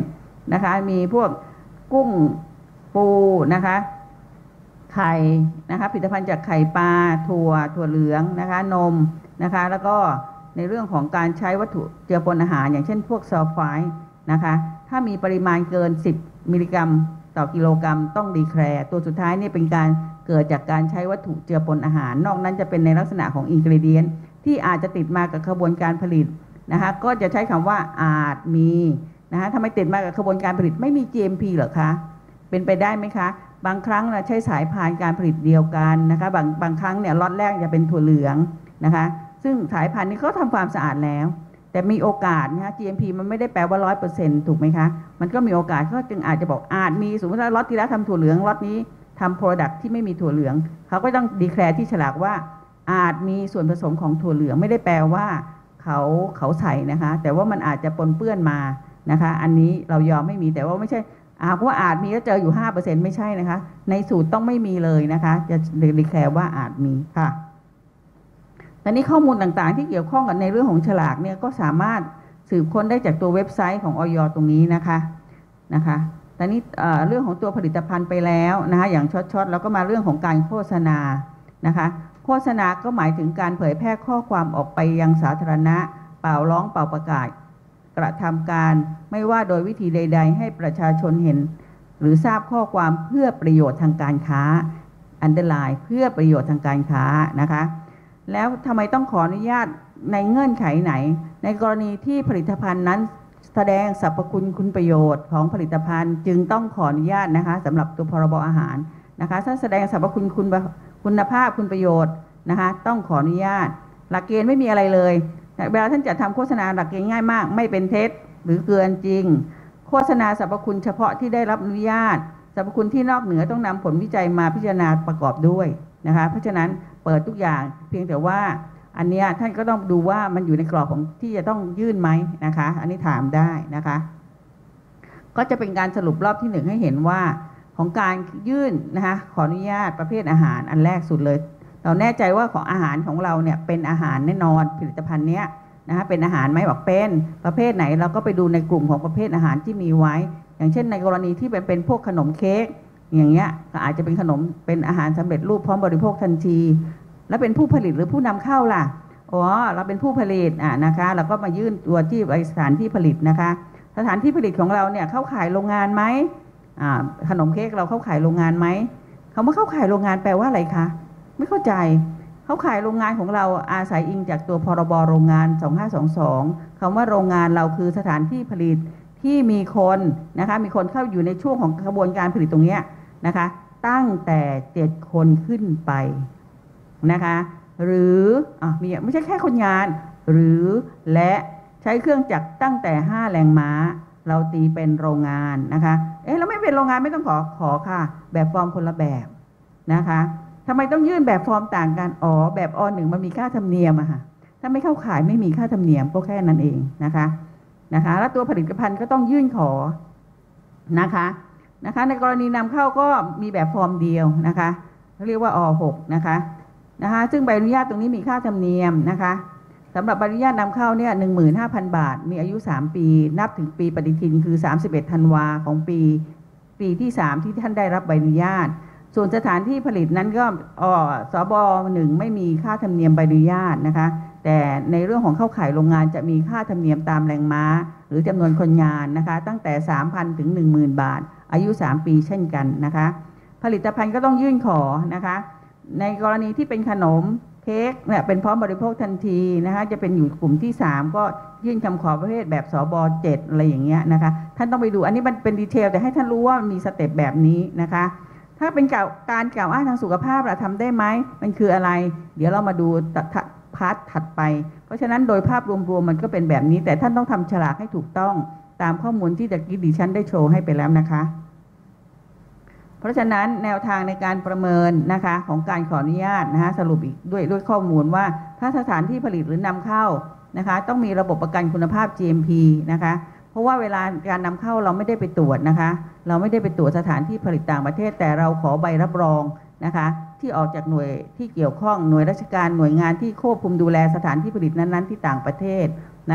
นะคะมีพวกกุ้งปูนะคะไข่นะคะผลิตภัณฑ์จากไข่ปลาถั่วถั่วเหลืองนะคะนมนะคะแล้วก็ในเรื่องของการใช้วัตถุเจือปนอาหารอย่างเช่นพวกซัลไฟด์นะคะถ้ามีปริมาณเกินสิบมิลลิกรัมต่อกิโลกรัมต้องดีแคลร์ตัวสุดท้ายนี่เป็นการเกิดจากการใช้วัตถุเจือปนอาหารนอกนั้นจะเป็นในลักษณะของอินกรีเดียนที่อาจจะติดมากับกระบวนการผลิตนะคะก็จะใช้คำว่าอาจมีนะคะทำไมติดมากับกระบวนการผลิตไม่มี จี เอ็ม พี เหรอคะเป็นไปได้ไหมคะบางครั้งเราใช้สายพานการผลิตเดียวกันนะคะบางบางครั้งเนี่ยล็อตแรกจะเป็นถั่วเหลืองนะคะซึ่งสายพานนี้เขาทำความสะอาดแล้วแต่มีโอกาสนะคะ จี เอ็ม พี มันไม่ได้แปลว่าร้อยเปอร์เซ็นต์ถูกไหมคะมันก็มีโอกาสก็จึงอาจจะบอกอาจมีสมมติว่าล็อตที่แล้วทำถั่วเหลืองล็อตนี้ทำโปรดักต์ที่ไม่มีถั่วเหลืองเขาก็ต้องดีแคลร์ที่ฉลากว่าอาจมีส่วนผสมของถั่วเหลืองไม่ได้แปลว่าเขาเขาใส่นะคะแต่ว่ามันอาจจะปนเปื้อนมานะคะอันนี้เรายอมไม่มีแต่ว่าไม่ใช่อาจว่าอาจมีแล้วเจออยู่ ห้าเปอร์เซ็นต์ ไม่ใช่นะคะในสูตรต้องไม่มีเลยนะคะจะดีแคลร์ว่าอาจมีค่ะตอนนี้ข้อมูลต่างๆที่เกี่ยวข้องกับในเรื่องของฉลากเนี่ยก็สามารถสืบค้นได้จากตัวเว็บไซต์ของอย.ตรงนี้นะคะนะคะตอนนี้เรื่องของตัวผลิตภัณฑ์ไปแล้วนะคะอย่างช็อตๆแล้วก็มาเรื่องของการโฆษณานะคะโฆษณาก็หมายถึงการเผยแพร่ข้อความออกไปยังสาธารณะเป่าร้องเป่าประกาศกระทำการไม่ว่าโดยวิธีใดๆให้ประชาชนเห็นหรือทราบข้อความเพื่อประโยชน์ทางการค้าอันเดอร์ไลน์เพื่อประโยชน์ทางการค้านะคะแล้วทำไมต้องขออนุญาตในเงื่อนไขไหนในกรณีที่ผลิตภัณฑ์นั้นแสดงสรรพคุณคุณประโยชน์ของผลิตภัณฑ์จึงต้องขออนุญาตนะคะสำหรับตัวพรบอาหารนะคะถ้าแสดงสรรพคุณคุณคุณภาพคุณประโยชน์นะคะต้องขออนุญาตหลักเกณฑ์ไม่มีอะไรเลยเวลาท่านจะทำโฆษณาหลักเกณฑ์ง่ายมากไม่เป็นเท็จหรือเกินจริงโฆษณาสรรพคุณเฉพาะที่ได้รับอนุญาตสรรพคุณที่นอกเหนือต้องนำผลวิจัยมาพิจารณาประกอบด้วยนะคะเพราะฉะนั้นเปิดทุกอย่างเพียงแต่ว่าอันนี้ท่านก็ต้องดูว่ามันอยู่ในกรอบของที่จะต้องยื่นไหมนะคะอันนี้ถามได้นะคะก็จะเป็นการสรุปรอบที่หนึ่งให้เห็นว่าของการยื่นนะคะขออนุญาตประเภทอาหารอันแรกสุดเลยเราแน่ใจว่าของอาหารของเราเนี่ยเป็นอาหารแน่นอนผลิตภัณฑ์เนี้ยนะคะเป็นอาหารไหมบอกเป็นประเภทไหนเราก็ไปดูในกลุ่มของประเภทอาหารที่มีไว้อย่างเช่นในกรณีที่เป็นเป็นพวกขนมเค้กอย่างเงี้ยก็อาจจะเป็นขนมเป็นอาหารสำเร็จรูปพร้อมบริโภคทันทีแล้วเป็นผู้ผลิตหรือผู้นำเข้าล่ะอ๋อเราเป็นผู้ผลิตอ่ะนะคะเราก็มายื่นตัวที่สถานที่ผลิตนะคะสถานที่ผลิตของเราเนี่ยเข้าขายโรงงานไหมอ่าขนมเค้กเราเข้าขายโรงงานไหมคำว่าเข้าขายโรงงานแปลว่าอะไรคะไม่เข้าใจเข้าขายโรงงานของเราอาศัยอิงจากตัวพรบโรงงานสองห้าสองสองคำว่าโรงงานเราคือสถานที่ผลิตที่มีคนนะคะมีคนเข้าอยู่ในช่วงของกระบวนการผลิตตรงนี้นะคะตั้งแต่เจ็ดคนขึ้นไปนะคะหรืออ่ะมีไม่ใช่แค่คนงานหรือและใช้เครื่องจักรตั้งแต่ห้าแรงม้าเราตีเป็นโรงงานนะคะเอ๊ะแล้วไม่เป็นโรงงานไม่ต้องขอขอค่ะแบบฟอร์มคนละแบบนะคะทำไมต้องยื่นแบบฟอร์มต่างกันอ๋อแบบอหนึ่งมันมีค่าธรรมเนียมอะค่ะถ้าไม่เข้าขายไม่มีค่าธรรมเนียมก็แค่นั้นเองนะคะนะคะแล้วตัวผลิตภัณฑ์ก็ต้องยื่นขอนะคะนะคะในกรณีนำเข้าก็มีแบบฟอร์มเดียวนะคะเรียกว่าอหกนะคะนะคะซึ่งใบอนุญาตตรงนี้มีค่าธรรมเนียมนะคะสำหรับใบอนุญาตนำเข้าเนี่ยหนึ่งหมื่นห้าพันบาทมีอายุสามปีนับถึงปีปฏิทินคือสามสิบเอ็ดธันวาของปีปีที่สามที่ท่านได้รับใบอนุญาตส่วนสถานที่ผลิตนั้นก็อ๋อสบหนึ่งไม่มีค่าธรรมเนียมใบอนุญาตนะคะแต่ในเรื่องของเข้าขายโรงงานจะมีค่าธรรมเนียมตามแรงม้าหรือจำนวนคนงานนะคะตั้งแต่ สามพัน ถึง หนึ่งหมื่น บาทอายุสามปีเช่นกันนะคะผลิตภัณฑ์ก็ต้องยื่นขอนะคะในกรณีที่เป็นขนมเค้กเนี่ยเป็นพร้อมบริโภคทันทีนะคะจะเป็นอยู่กลุ่มที่สามก็ยื่นคำขอประเภทแบบสบเจ็ดอะไรอย่างเงี้ยนะคะท่านต้องไปดูอันนี้มันเป็นดีเทลแต่ให้ท่านรู้ว่ามีสเต็ปแบบนี้นะคะถ้าเป็นการกล่าวอ้างทางสุขภาพเราทำได้ไหมมันคืออะไรเดี๋ยวเรามาดูพาร์ทถัดไปเพราะฉะนั้นโดยภาพรวมๆมันก็เป็นแบบนี้แต่ท่านต้องทำฉลากให้ถูกต้องตามข้อมูลที่ตะกี้ดิฉันได้โชว์ให้ไปแล้วนะคะเพราะฉะนั้นแนวทางในการประเมินนะคะของการขออนุญาตนะคะสรุปอีกด้วยด้วยข้อมูลว่าถ้าสถานที่ผลิตหรือนำเข้านะคะต้องมีระบบประกันคุณภาพ จี เอ็ม พี นะคะเพราะว่าเวลาการนำเข้าเราไม่ได้ไปตรวจนะคะเราไม่ได้ไปตรวจสถานที่ผลิตต่างประเทศแต่เราขอใบรับรองนะคะที่ออกจากหน่วยที่เกี่ยวข้องหน่วยราชการหน่วยงานที่ควบคุมดูแลสถานที่ผลิตนั้นๆที่ต่างประเทศนะคะ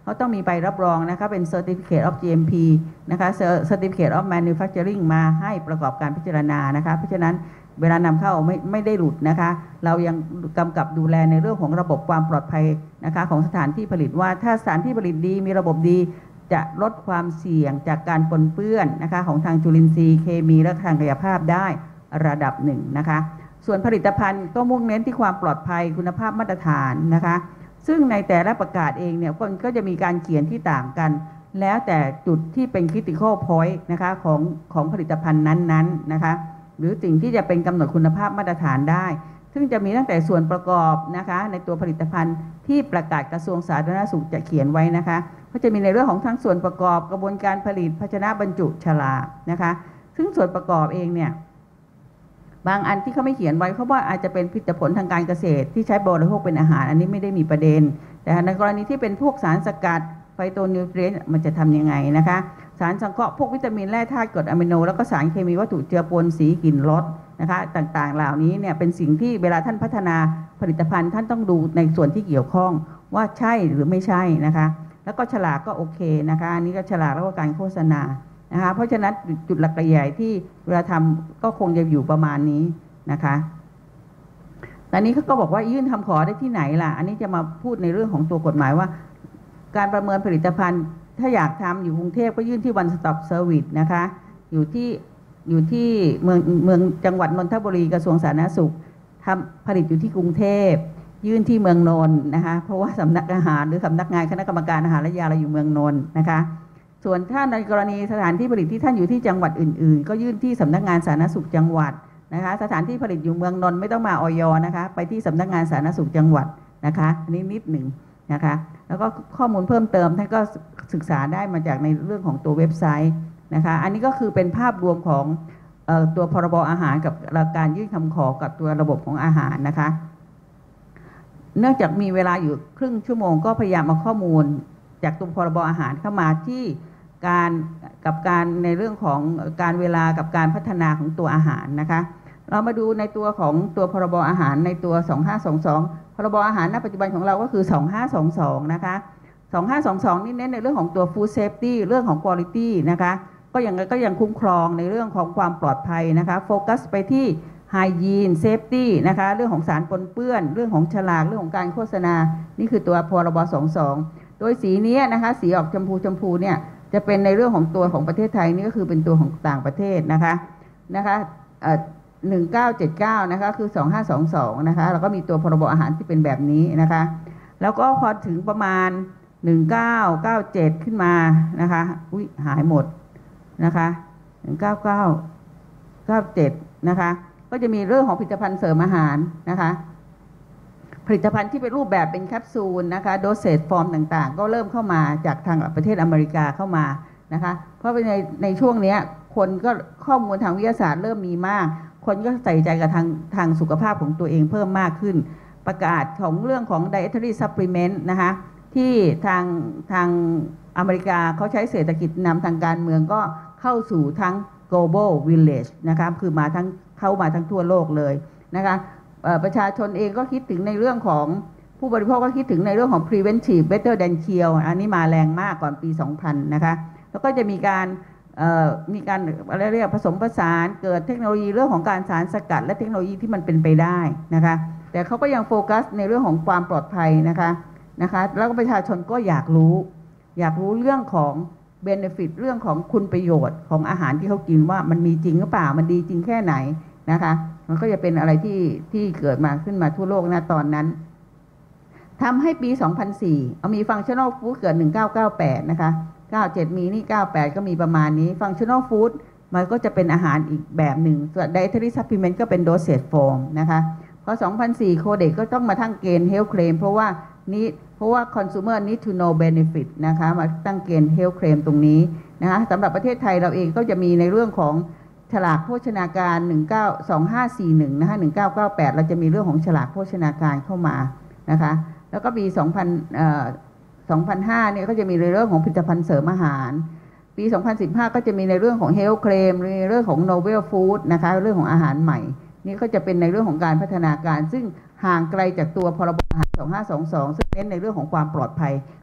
เขาต้องมีใบรับรองนะคะเป็น Certificate of จี เอ็ม พี นะคะ Certificate of Manufacturing มาให้ประกอบการพิจารณานะคะเพราะฉะนั้นเวลานำเข้าไม่ไม่ได้หลุดนะคะเรายังกำกับดูแลในเรื่องของระบบความปลอดภัยนะคะของสถานที่ผลิตว่าถ้าสถานที่ผลิตดีมีระบบดีจะลดความเสี่ยงจากการปนเปื้อนนะคะของทางจุลินทรีย์เคมีและทางกายภาพได้ระดับหนึ่งนะคะส่วนผลิตภัณฑ์ก็มุ่งเน้นที่ความปลอดภัยคุณภาพมาตรฐานนะคะซึ่งในแต่ละประกาศเองเนี่ยก็จะมีการเขียนที่ต่างกันแล้วแต่จุดที่เป็น critical point นะคะของของผลิตภัณฑ์นั้นๆนะคะหรือสิ่งที่จะเป็นกำหนดคุณภาพมาตรฐานได้ซึ่งจะมีตั้งแต่ส่วนประกอบนะคะในตัวผลิตภัณฑ์ที่ประกาศกระทรวงสาธารณสุขจะเขียนไว้นะคะก็จะมีในเรื่องของทั้งส่วนประกอบกระบวนการผลิตภาชนะบรรจุฉลากนะคะซึ่งส่วนประกอบเองเนี่ยบางอันที่เขาไม่เขียนไว้เพราะว่าอาจจะเป็นผลิตผลทางการเกษตรที่ใช้บริโภคเป็นอาหารอันนี้ไม่ได้มีประเด็นแต่ในกรณีที่เป็นพวกสารสกัดไฟโตนิวเทรียนต์มันจะทำยังไงนะคะสารสังเคราะห์พวกวิตามินแร่ธาตุกรดอะมิโนแล้วก็สารเคมีวัตถุเจือปนสีกลิ่นรสนะคะต่างๆเหล่านี้เนี่ยเป็นสิ่งที่เวลาท่านพัฒนาผลิตภัณฑ์ท่านต้องดูในส่วนที่เกี่ยวข้องว่าใช่หรือไม่ใช่นะคะแล้วก็ฉลากก็โอเคนะคะอันนี้ก็ฉลากแล้วก็การโฆษณานะคะเพราะฉะนั้นจุดหลักใหญ่ที่เวลาทำก็คงจะอยู่ประมาณนี้นะคะตอนนี้เขาก็บอกว่ายื่นคำขอได้ที่ไหนล่ะอันนี้จะมาพูดในเรื่องของตัวกฎหมายว่าการประเมินผลิตภัณฑ์ถ้าอยากทำอยู่กรุงเทพก็ยื่นที่ One Stop Service นะคะอยู่ที่อยู่ที่เมืองเมืองจังหวัดนนทบุรีกระทรวงสาธารณสุขทำผลิตอยู่ที่กรุงเทพยื่นที่เมืองนนท์นะคะเพราะว่าสำนักอาหารหรือสำนักงานคณะกรรมการอาหารและยาเราอยู่เมืองนนท์นะคะส่วนถ้าในกรณีสถานที่ผลิตที่ท่านอยู่ที่จังหวัดอื่นๆก็ยื่นที่สำนักงานสาธารณสุขจังหวัดนะคะสถานที่ผลิตอยู่เมืองนนท์ไม่ต้องมาอย.นะคะไปที่สำนักงานสาธารณสุขจังหวัดนะคะอันนี้นิดหนึ่งนะคะแล้วก็ข้อมูลเพิ่มเติมท่านก็ศึกษาได้มาจากในเรื่องของตัวเว็บไซต์นะคะอันนี้ก็คือเป็นภาพรวมของเอ่อตัวพรบอาหารกับการยื่นคำขอกับตัวระบบของอาหารนะคะเนื่องจากมีเวลาอยู่ครึ่งชั่วโมงก็พยายามเอาข้อมูลจากตัวพรบอาหารเข้ามาที่การกับการในเรื่องของการเวลากับการพัฒนาของตัวอาหารนะคะเรามาดูในตัวของตัวพรบอาหารในตัวสองห้าสองสองพรบอาหารณปัจจุบันของเราก็คือสองห้าสองสองนะคะสองห้าสองสองนี่เน้นในเรื่องของตัว food safety เรื่องของ quality นะคะก็ยังก็ยังคุ้มครองในเรื่องของความปลอดภัยนะคะโฟกัสไปที่ hygiene safety นะคะเรื่องของสารปนเปื้อนเรื่องของฉลากเรื่องของการโฆษณานี่คือตัวพรบสองสองโดยสีนี้นะคะสีออกชมพูชมพูเนี่ยจะเป็นในเรื่องของตัวของประเทศไทยนี่ก็คือเป็นตัวของต่างประเทศนะคะนะคะหนึ่งเก้าเจ็ดเก้านะคะคือสองห้าสองสองนะคะแล้วก็มีตัวพรบอาหารที่เป็นแบบนี้นะคะแล้วก็พอถึงประมาณหนึ่งเก้าเก้าเจ็ดขึ้นมานะคะอุ้ยหายหมดนะคะหนึ่งเก้าเก้าเก้าเจ็ดนะคะก็จะมีเรื่องของผลิตภัณฑ์เสริมอาหารนะคะผลิตภัณฑ์ที่เป็นรูปแบบเป็นแคปซูลนะคะโดสเซจฟอร์มต่างๆก็เริ่มเข้ามาจากทางประเทศอเมริกาเข้ามานะคะเพราะในในช่วงนี้คนก็ข้อมูลทางวิทยาศาสตร์เริ่มมีมากคนก็ใส่ใจกับทางทางสุขภาพของตัวเองเพิ่มมากขึ้นประกาศของเรื่องของ dietary supplement นะคะที่ทางทางอเมริกาเขาใช้เศรษฐกิจนำทางการเมืองก็เข้าสู่ทั้ง global village นะคะคือมาทั้งเข้ามาทั้งทั่วโลกเลยนะคะประชาชนเองก็คิดถึงในเรื่องของผู้บริโภคก็คิดถึงในเรื่องของ preventive better than cure อันนี้มาแรงมากก่อนปี สองพัน นะคะแล้วก็จะมีการมีการอะไรเรียกผสมผสานเกิดเทคโนโลยีเรื่องของการสารสกัดและเทคโนโลยีที่มันเป็นไปได้นะคะแต่เขาก็ยังโฟกัสในเรื่องของความปลอดภัยนะคะนะคะแล้วก็ประชาชนก็อยากรู้อยากรู้เรื่องของเบเนฟิตเรื่องของคุณประโยชน์ของอาหารที่เขากินว่ามันมีจริงหรือเปล่ามันดีจริงแค่ไหนนะคะมันก็จะเป็นอะไรที่ที่เกิดมาขึ้นมาทั่วโลกนะตอนนั้นทำให้ปี สองพันสี่ เอามี functional food เกิด หนึ่งเก้าเก้าแปด นะคะเก้าเจ็ดมีนี่เก้าแปดก็มีประมาณนี้ functional food มันก็จะเป็นอาหารอีกแบบหนึ่งส่วน dietary supplement ก็เป็น dosage form นะคะพอ สองพันสี่ โคเด็กก็ต้องมาตั้งเกณฑ์ health claim เพราะว่านี้เพราะว่า consumer need to know benefit นะคะมาตั้งเกณฑ์ health claim ตรงนี้นะคะสำหรับประเทศไทยเราเองก็จะมีในเรื่องของฉลากโภชนาการหนึ่งเก้า สองห้าสี่หนึ่งนะคะหนึ่งเก้าเก้าแปดเราจะมีเรื่องของฉลากโภชนาการเข้ามานะคะแล้วก็ปีสองพันเอ่อสองพันห้าเนี่ยก็จะมีในเรื่องของผลิตภัณฑ์เสริมอาหารปีสองพันสิบห้าก็จะมีในเรื่องของ health claim ในเรื่องของ novel food นะคะเรื่องของอาหารใหม่นี่ก็จะเป็นในเรื่องของการพัฒนาการซึ่งห่างไกลจากตัวพรบอาหารสองห้าสองสองซึ่งเน้นในเรื่องของความปลอดภัย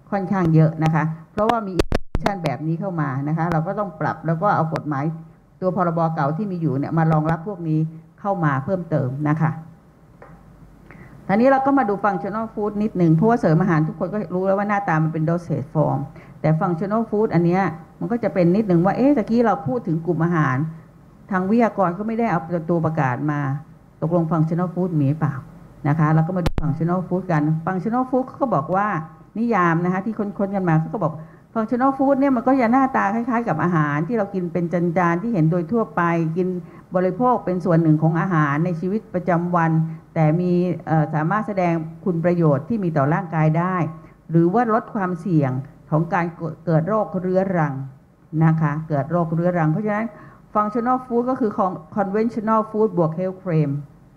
ค่อนข้างเยอะนะคะเพราะว่ามีชั่นแบบนี้เข้ามานะคะเราก็ต้องปรับแล้วก็เอากฎหมายตัวพรบเก่าที่มีอยู่เนี่ยมารองรับพวกนี้เข้ามาเพิ่มเติมนะคะทีนี้เราก็มาดู functional food นิดหนึ่งเพราะว่าเสริมอาหารทุกคนก็รู้แล้วว่าหน้าตามันเป็น dosage form แต่ functional food อันเนี้ยมันก็จะเป็นนิดหนึ่งว่าเอ๊ะตะกี้เราพูดถึงกลุ่มอาหารทางวิทยากรก็ไม่ได้เอาตัวประกาศมาตกลง functional food มีเปล่านะคะเราก็มาดู functional food กัน functional food เขาก็บอกว่านิยามนะคะที่ค้นๆกันมาเขาก็บอก functional food เนี่ยมันก็จะหน้าตาคล้ายๆกับอาหารที่เรากินเป็นจานๆที่เห็นโดยทั่วไปกินบริโภคเป็นส่วนหนึ่งของอาหารในชีวิตประจำวันแต่มีสามารถแสดงคุณประโยชน์ที่มีต่อร่างกายได้หรือว่าลดความเสี่ยงของการเกิดโรคเรื้อรังนะคะเกิดโรคเรื้อรังเพราะฉะนั้น functional food ก็คือ conventional food บวก health claim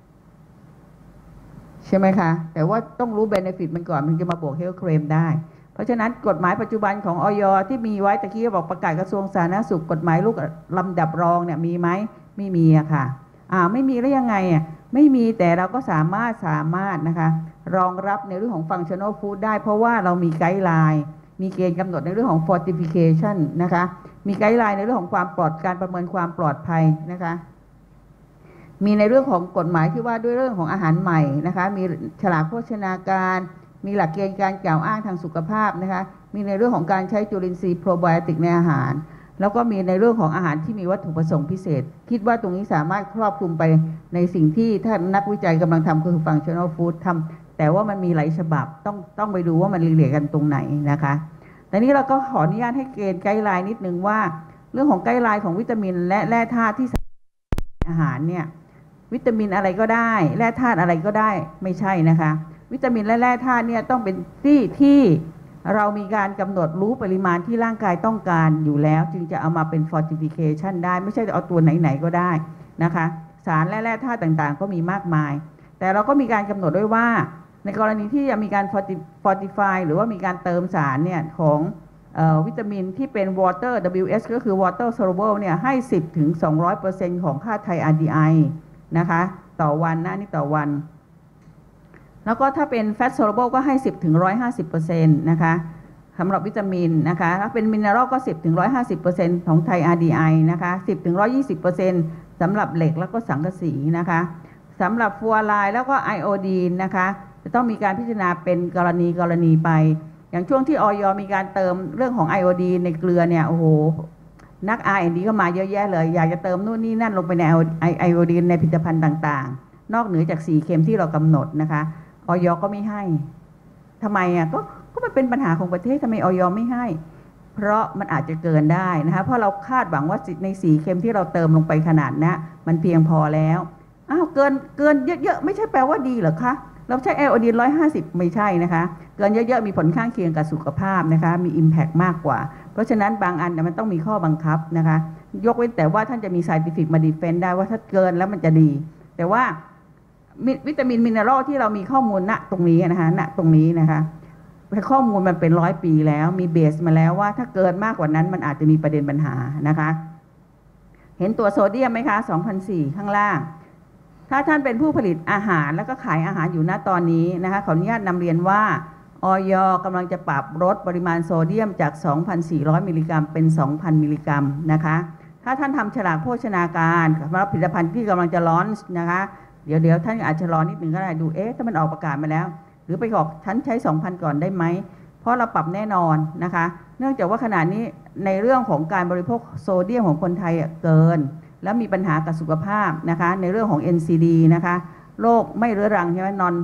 ใช่ไหมคะแต่ว่าต้องรู้ benefit มันก่อนถึงจะมาบวก health claim ได้เพราะฉะนั้นกฎหมายปัจจุบันของอย.ที่มีไว้ตะกี้บอกประกาศกระทรวงสาธารณสุขกฎหมายลูกลำดับรองเนี่ยมีไหมไม่มีอะค่ะอ่าไม่มีแล้วยังไงอ่ะไม่มีแต่เราก็สามารถสามารถนะคะรองรับในเรื่องของ functional food ได้เพราะว่าเรามีไกด์ไลน์มีเกณฑ์กำหนดในเรื่องของ fortification นะคะมีไกด์ไลน์ในเรื่องของความปลอดการประเมินความปลอดภัยนะคะมีในเรื่องของกฎหมายที่ว่าด้วยเรื่องของอาหารใหม่นะคะมีฉลากโภชนาการมีหลักเกณฑ์การกล่าวอ้างทางสุขภาพนะคะมีในเรื่องของการใช้จุลินทรีย์โปรไบโอติกในอาหารแล้วก็มีในเรื่องของอาหารที่มีวัตถุประสงค์พิเศษคิดว่าตรงนี้สามารถครอบคลุมไปในสิ่งที่ท่านนักวิจัยกำลังทำคือ functional food ทำแต่ว่ามันมีหลายฉบับต้องต้องไปดูว่ามันรีเลทกันตรงไหนนะคะแต่นี้เราก็ขออนุญาตให้เกณฑ์ไกด์ไลน์นิดนึงว่าเรื่องของไกด์ไลน์ของวิตามินและแร่ธาตุที่อาหารเนี่ยวิตามินอะไรก็ได้แร่ธาตุอะไรก็ได้ไม่ใช่นะคะวิตามินและแร่ธาตุเนี่ยต้องเป็นที่ที่เรามีการกำหนดรู้ปริมาณที่ร่างกายต้องการอยู่แล้วจึงจะเอามาเป็น fortification ได้ไม่ใช่เอาตัวไหนๆก็ได้นะคะสารและแร่ธาตุต่างๆก็มีมากมายแต่เราก็มีการกำหนดด้วยว่าในกรณีที่จะมีการ fortify หรือว่ามีการเติมสารเนี่ยของเอ่อวิตามินที่เป็น water ดับเบิลยู เอส ก็คือ water soluble เนี่ยให้ สิบถึงสองร้อยเปอร์เซ็นต์ ของค่าไท อาร์ ดี ไอ นะคะต่อวันนะนี่ต่อวันแล้วก็ถ้าเป็น fat soluble ก็ให้ สิบถึงหนึ่งร้อยห้าสิบเปอร์เซ็นต์ นะคะสำหรับวิตามินนะคะถ้าเป็นมินเนอรัลก็ สิบถึงหนึ่งร้อยห้าสิบเปอร์เซ็นต์ ของไท อาร์ ดี ไอ นะคะ สิบถึงหนึ่งร้อยยี่สิบเปอร์เซ็นต์ สำหรับเหล็กแล้วก็สังกะสีนะคะสำหรับฟลูออไรด์แล้วก็ไอโอดีนนะคะจะต้องมีการพิจารณาเป็นกรณีกรณีไปอย่างช่วงที่อย.มีการเติมเรื่องของไอโอดีนในเกลือเนี่ยโอ้โหนัก อาร์ แอนด์ ดี ก็มาเยอะแยะเลยอยากจะเติมนู่นนี่นั่นลงไปในไอโอดีนในผลิตภัณฑ์ต่างๆนอกเหนือจากสีเค็มที่เรากำหนดนะคะอย.ก็ไม่ให้ทำไมอ่ะก็ก็มันเป็นปัญหาของประเทศทำไมอย.ไม่ให้เพราะมันอาจจะเกินได้นะคะเพราะเราคาดหวังว่าในสีเค็มที่เราเติมลงไปขนาดนี้มันเพียงพอแล้วอ้าวเกินเกินเยอะๆไม่ใช่แปลว่าดีเหรอคะเราใช้ไอโอดีนหนึ่งร้อยห้าสิบไม่ใช่นะคะเกินเยอะๆมีผลข้างเคียงกับสุขภาพนะคะมี impact มากกว่าเพราะฉะนั้นบางอันมันต้องมีข้อบังคับนะคะยกเว้นแต่ว่าท่านจะมี scientific มา defend ได้ว่าถ้าเกินแล้วมันจะดีแต่ว่าวิตามินมินเนอรัลที่เรามีข้อมูลณตรงนี้นะคะณตรงนี้นะคะข้อมูลมันเป็นร้อยปีแล้วมีเบสมาแล้วว่าถ้าเกินมากกว่านั้นมันอาจจะมีประเด็นปัญหานะคะเห็นตัวโซเดียมไหมคะสองพันสี่ข้างล่างถ้าท่านเป็นผู้ผลิตอาหารแล้วก็ขายอาหารอยู่ณตอนนี้นะคะขออนุญาตนำเรียนว่าอย.กำลังจะปรับลดปริมาณโซเดียมจาก สองพันสี่ร้อย มิลลิกรัมเป็น สองพัน มิลลิกรัมนะคะถ้าท่านทำฉลากโภชนาการสำหรับผลิตภัณฑ์ที่กำลังจะลอนช์นะคะเดี๋ยวเดี๋ยวท่านอาจจะรอนิดหนึ่งก็ได้ดูเอ๊ะถ้ามันออกประกาศมาแล้วหรือไปบอกฉันใช้ สองพัน ก่อนได้ไหมเพราะเราปรับแน่นอนนะคะเนื่องจากว่าขณะนี้ในเรื่องของการบริโภคโซเดียมของคนไทยเกินแล้วมีปัญหากับสุขภาพนะคะในเรื่องของ เอ็น ซี ดี นะคะโรคไม่เรื้อรังใช่ไหม non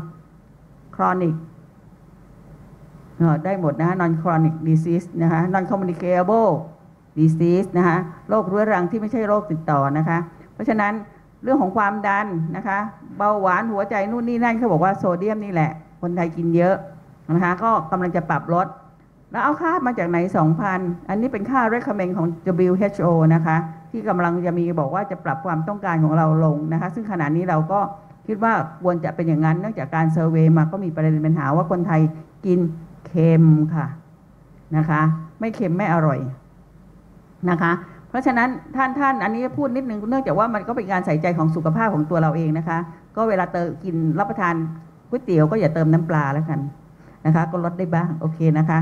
chronic ได้หมดนะคะ non chronic disease นะคะ non communicable disease นะคะโรคเรื้อรังที่ไม่ใช่โรคติดต่อนะคะเพราะฉะนั้นเรื่องของความดันนะคะเบาหวานหัวใจนู่นนี่นั่นเขาบอกว่าโซเดียมนี่แหละคนไทยกินเยอะนะคะก็กำลังจะปรับลดแล้วเอาค่ามาจากไหน สองพัน อันนี้เป็นค่า recommend ของ ดับเบิลยู เอช โอ นะคะที่กำลังจะมีบอกว่าจะปรับความต้องการของเราลงนะคะซึ่งขณะนี้เราก็คิดว่าควรจะเป็นอย่างนั้นเนื่องจากการเซอร์เวย์มาก็มีประเด็นปัญหาว่าคนไทยกินเค็มค่ะนะคะไม่เค็มไม่อร่อยนะคะเพราะฉะนั้นท่านท่านอันนี้พูดนิดนึงเนื่องจากว่ามันก็เป็นการใส่ใจของสุขภาพของตัวเราเองนะคะก็เวลาเติมกินรับประทานก๋วยเตี๋ยวก็อย่าเติมน้ำปลาแล้วกันนะคะก็ลดได้บ้างโอเคนะคะ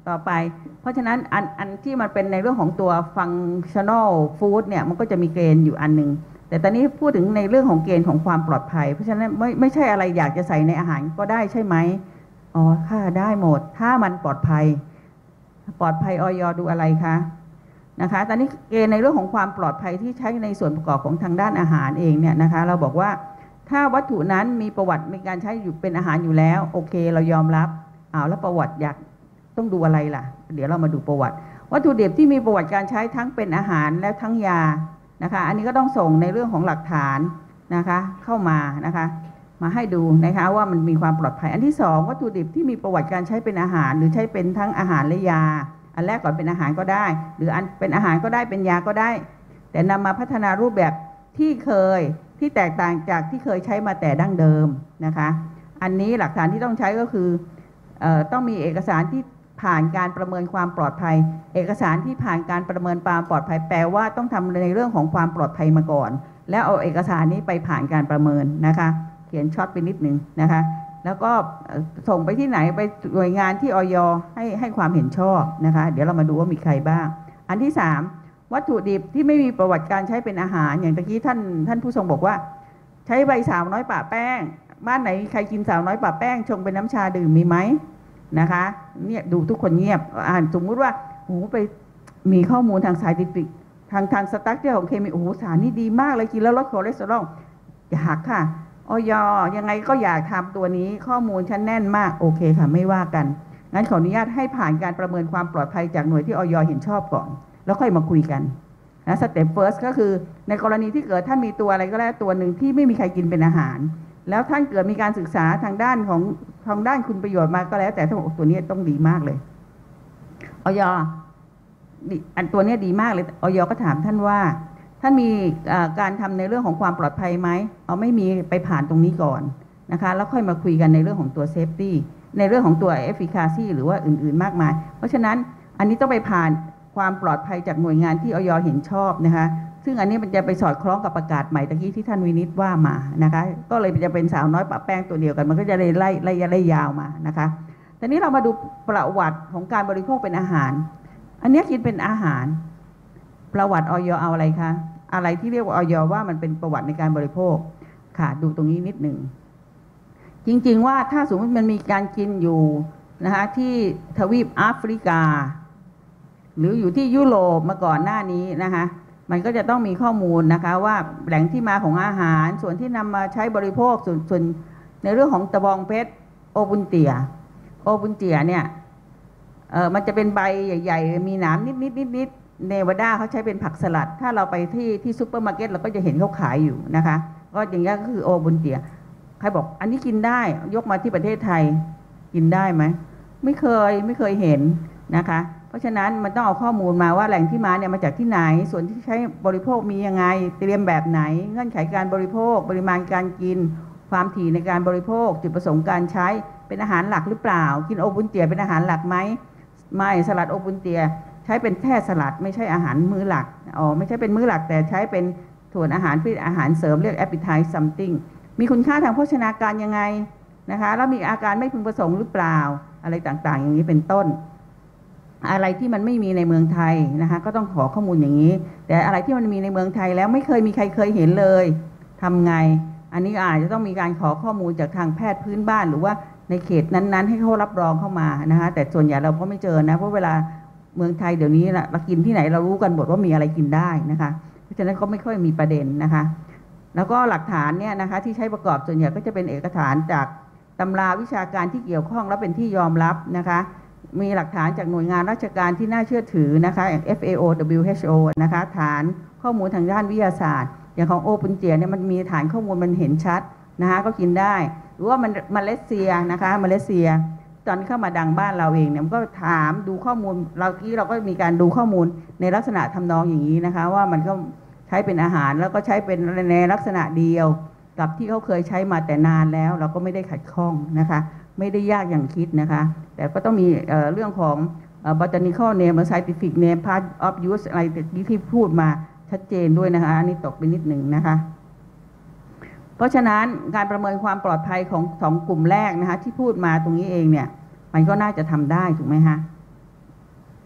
ต่อไปเพราะฉะนั้นอันอันที่มันเป็นในเรื่องของตัว functional food เนี่ยมันก็จะมีเกณฑ์อยู่อันหนึ่งแต่ตอนนี้พูดถึงในเรื่องของเกณฑ์ของความปลอดภัยเพราะฉะนั้นไม่ไม่ใช่อะไรอยากจะใส่ในอาหารก็ได้ใช่ไหมอ๋อค่ะได้หมดถ้ามันปลอดภัยปลอดภัยอย.ดูอะไรคะนะคะตอนนี้เกณฑ์ในเรื่องของความปลอดภัยที่ใช้ในส่วนประกอบของทางด้านอาหารเองเนี่ยนะคะเราบอกว่าถ้าวัตถุนั้นมีประวัติในการใช้อยู่เป็นอาหารอยู่แล้วโอเคเรายอมรับอ้าวแล้วประวัติอยากต้องดูอะไรล่ะเดี๋ยวเรามาดูประวัติวัตถุดิบที่มีประวัติการใช้ทั้งเป็นอาหารและทั้งยานะคะอันนี้ก็ต้องส่งในเรื่องของหลักฐานนะคะเข้ามานะคะมาให้ดูนะคะว่ามันมีความปลอดภัยอันที่สองวัตถุดิบที่มีประวัติการใช้เป็นอาหารหรือใช้เป็นทั้งอาหารและยาอันแรกก่อนเป็นอาหารก็ได้หรืออันเป็นอาหารก็ได้เป็นยาก็ได้แต่นำมาพัฒนารูปแบบที่เคยที่แตกต่างจากที่เคยใช้มาแต่ดั้งเดิมนะคะอันนี้หลักฐานที่ต้องใช้ก็คือเอ่อต้องมีเอกสารที่ผ่านการประเมินความปลอดภัยเอกสารที่ผ่านการประเมินความปลอดภัยแปลว่าต้องทำในเรื่องของความปลอดภัยมาก่อนแล้วเอาเอกสารนี้ไปผ่านการประเมินนะคะเขียนช็อตไปนิดนึงนะคะแล้วก็ส่งไปที่ไหนไปหน่วยงานที่อย.ให้ให้ความเห็นชอบนะคะเดี๋ยวเรามาดูว่ามีใครบ้างอันที่สามวัตถุดิบที่ไม่มีประวัติการใช้เป็นอาหารอย่างตะกี้ท่านท่านผู้ทรงบอกว่าใช้ใบสาวน้อยป่าแป้งบ้านไหนใครกินสาวน้อยป่าแป้งชงเป็นน้ำชาดื่มมีไหมนะคะเนี่ยดูทุกคนเงียบอ่านสมมุติว่าโอ้ไปมีข้อมูลทางไซติฟิกทางทางสตั๊กเจอร์ของเคมีโอ้โหสารนี่ดีมากเลยกินแล้วลดคอเลสเตอรอลอยากค่ะอย.ยังไงก็อยากทำตัวนี้ข้อมูลชั้นแน่นมากโอเคค่ะไม่ว่ากันงั้นขออนุญาตให้ผ่านการประเมินความปลอดภัยจากหน่วยที่อย.เห็นชอบก่อนแล้วค่อยมาคุยกันนะสเต็ปเฟิร์สก็คือในกรณีที่เกิดท่านมีตัวอะไรก็แล้วตัวหนึ่งที่ไม่มีใครกินเป็นอาหารแล้วท่านเกิดมีการศึกษาทางด้านของทางด้านคุณประโยชน์มาก็แล้วแต่ท่านบอกตัวนี้ต้องดีมากเลยอย.อันตัวนี้ดีมากเลยอย.ก็ถามท่านว่าท่านมีการทำในเรื่องของความปลอดภัยไหมเอาไม่มีไปผ่านตรงนี้ก่อนนะคะแล้วค่อยมาคุยกันในเรื่องของตัวเซฟตี้ในเรื่องของตัว efficacy หรือว่าอื่นๆมากมายเพราะฉะนั้นอันนี้ต้องไปผ่านความปลอดภัยจากหน่วยงานที่อย.เห็นชอบนะคะซึ่งอันนี้มันจะไปสอดคล้องกับประกาศใหม่ตะกี้ที่ท่านวินิจว่ามานะคะก็เลยจะเป็นสาวน้อยปะแป้งตัวเดียวกันมันก็จะไล่ไล่ไล่ไล่ยาวมานะคะทีนี้เรามาดูประวัติของการบริโภคเป็นอาหารอันนี้คิดเป็นอาหารประวัติอย.เอาอะไรคะอะไรที่เรียกว่าอย.ว่ามันเป็นประวัติในการบริโภคค่ะดูตรงนี้นิดหนึ่งจริงๆว่าถ้าสมมติมันมีการกินอยู่นะคะที่ทวีปแอฟริกาหรืออยู่ที่ยุโรปมาก่อนหน้านี้นะคะมันก็จะต้องมีข้อมูลนะคะว่าแหล่งที่มาของอาหารส่วนที่นำมาใช้บริโภคส่วนส่วนในเรื่องของตะบองเพชรโอบุนเตียโอบุนเตียเนี่ยเออมันจะเป็นใบใหญ่ๆมีหนามนิดๆนิดๆเนวาดาเขาใช้เป็นผักสลัดถ้าเราไปที่ที่ซุปเปอร์มาร์เก็ตเราก็จะเห็นเขาขายอยู่นะคะก็อย่างนี้ก็คือโอบุนเตียใครบอกอันนี้กินได้ยกมาที่ประเทศไทยกินได้ไหมไม่เคยไม่เคยเห็นนะคะเพราะฉะนั้นมันต้องเอาข้อมูลมาว่าแหล่งที่มาเนี่ยมาจากที่ไหนส่วนที่ใช้บริโภคมียังไงเตรียมแบบไหนเงื่อนไขการบริโภคปริมาณการกินความถี่ในการบริโภคจุดประสงค์การใช้เป็นอาหารหลักหรือเปล่ากินโอบุนเตียเป็นอาหารหลักไหมไม่สลัดโอบุนเตียใช้เป็นแค่สลัดไม่ใช่อาหารมื้อหลักอ๋อไม่ใช่เป็นมื้อหลักแต่ใช้เป็นส่วนอาหารเป็นอาหารเสริมเรียก appetite something มีคุณค่าทางโภชนาการยังไงนะคะแล้วมีอาการไม่พึงประสงค์หรือเปล่าอะไรต่างๆอย่างนี้เป็นต้นอะไรที่มันไม่มีในเมืองไทยนะคะก็ต้องขอข้อมูลอย่างนี้แต่อะไรที่มันมีในเมืองไทยแล้วไม่เคยมีใครเคยเห็นเลยทำไงอันนี้อาจจะต้องมีการขอข้อมูลจากทางแพทย์พื้นบ้านหรือว่าในเขตนั้นๆให้เขารับรองเข้ามานะคะแต่ส่วนใหญ่เราก็ไม่เจอนะเพราะเวลาเมืองไทยเดี๋ยวนี้เรากินที่ไหนเรารู้กันหมดว่ามีอะไรกินได้นะคะเพราะฉะนั้นก็ไม่ค่อยมีประเด็นนะคะแล้วก็หลักฐานเนี่ยนะคะที่ใช้ประกอบส่วนใหญ่ก็จะเป็นเอกสารจากตำราวิชาการที่เกี่ยวข้องและเป็นที่ยอมรับนะคะมีหลักฐานจากหน่วยงานราชการที่น่าเชื่อถือนะคะอย่าง เอฟ เอ โอ ดับเบิลยู เอช โอ นะคะฐานข้อมูลทางด้านวิทยาศาสตร์อย่างของโอปุนเจียเนี่ยมันมีฐานข้อมูลมันเห็นชัดนะคะก็กินได้หรือว่ามันมาเลเซียนะคะมาเลเซียตอนเข้ามาดังบ้านเราเองเนี่ยมันก็ถามดูข้อมูลเราที่เราก็มีการดูข้อมูลในลักษณะทำนองอย่างนี้นะคะว่ามันก็ใช้เป็นอาหารแล้วก็ใช้เป็นในลักษณะเดียวกับที่เขาเคยใช้มาแต่นานแล้วเราก็ไม่ได้ขัดข้องนะคะไม่ได้ยากอย่างคิดนะคะแต่ก็ต้องมี เอ่อ เรื่องของ botanical name scientific name part of use อะไรที่พูดมาชัดเจนด้วยนะคะอันนี้ตกไปนิดหนึ่งนะคะเพราะฉะนั้นการประเมินความปลอดภัยของสองกลุ่มแรกนะคะที่พูดมาตรงนี้เองเนี่ยมันก็น่าจะทำได้ถูกไหมคะ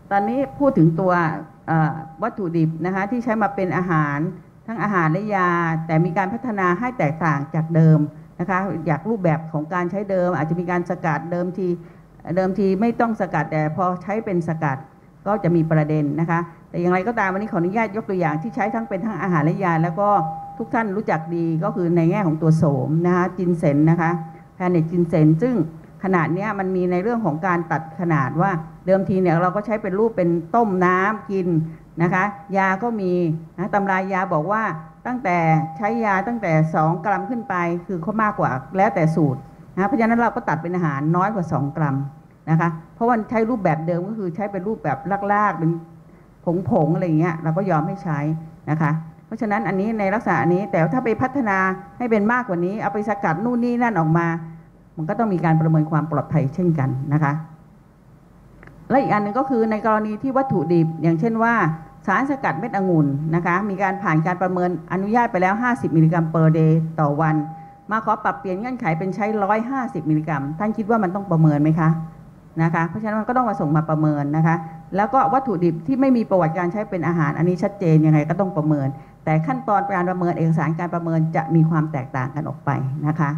ตอนนี้พูดถึงตัววัตถุดิบนะคะที่ใช้มาเป็นอาหารทั้งอาหารและยาแต่มีการพัฒนาให้แตกต่างจากเดิมนะคะอยากรูปแบบของการใช้เดิมอาจจะมีการสกัดเดิมทีเดิมทีไม่ต้องสกัดแต่พอใช้เป็นสกัดก็จะมีประเด็นนะคะแต่อย่างไรก็ตามวันนี้ขออนุญาตยกตัวอย่างที่ใช้ทั้งเป็นทั้งอาหารและยาแล้วก็ทุกท่านรู้จักดีก็คือในแง่ของตัวโสมนะคะจินเซนนะคะแพนเนตจินเซนซึ่งขนาดนี้มันมีในเรื่องของการตัดขนาดว่าเดิมทีเนี่ยเราก็ใช้เป็นรูปเป็นต้มน้ำกินนะคะยาก็มีนะตำรายาบอกว่าตั้งแต่ใช้ยาตั้งแต่สองกรัมขึ้นไปคือเขามากกว่าแล้วแต่สูตรนะเพราะฉะนั้นเราก็ตัดเป็นอาหารน้อยกว่าสองกรัมนะคะเพราะว่าใช้รูปแบบเดิมก็คือใช้เป็นรูปแบบลากๆเป็นผงๆอะไรอย่างเงี้ยเราก็ยอมให้ใช้นะคะเพราะฉะนั้นอันนี้ในลักษณะนี้แต่ถ้าไปพัฒนาให้เป็นมากกว่านี้เอาไปสกัดนู่นนี่นั่นออกมามันก็ต้องมีการประเมินความปลอดภัยเช่นกันนะคะและอีกอันหนึ่งก็คือในกรณีที่วัตถุดิบอย่างเช่นว่าสารสกัดเม็ดองุ่นนะคะมีการผ่านการประเมินอนุญาตไปแล้วห้าสิบมิลลิกรัม per day ต่อวันมาขอปรับเปลี่ยนเงื่อนไขเป็นใช้หนึ่งร้อยห้าสิบมิลลิกรัมท่านคิดว่ามันต้องประเมินไหมคะนะคะเพราะฉะนั้นมันก็ต้องมาส่งมาประเมินนะคะแล้วก็วัตถุดิบที่ไม่มีประวัติการใช้เป็นอาหารอันนี้ชัดเจนยังไงก็ต้องประเมินแต่ขั้นตอนการประเมินเอกสารการประเมินจะมีความแตกต่างกันออกไปนะคะ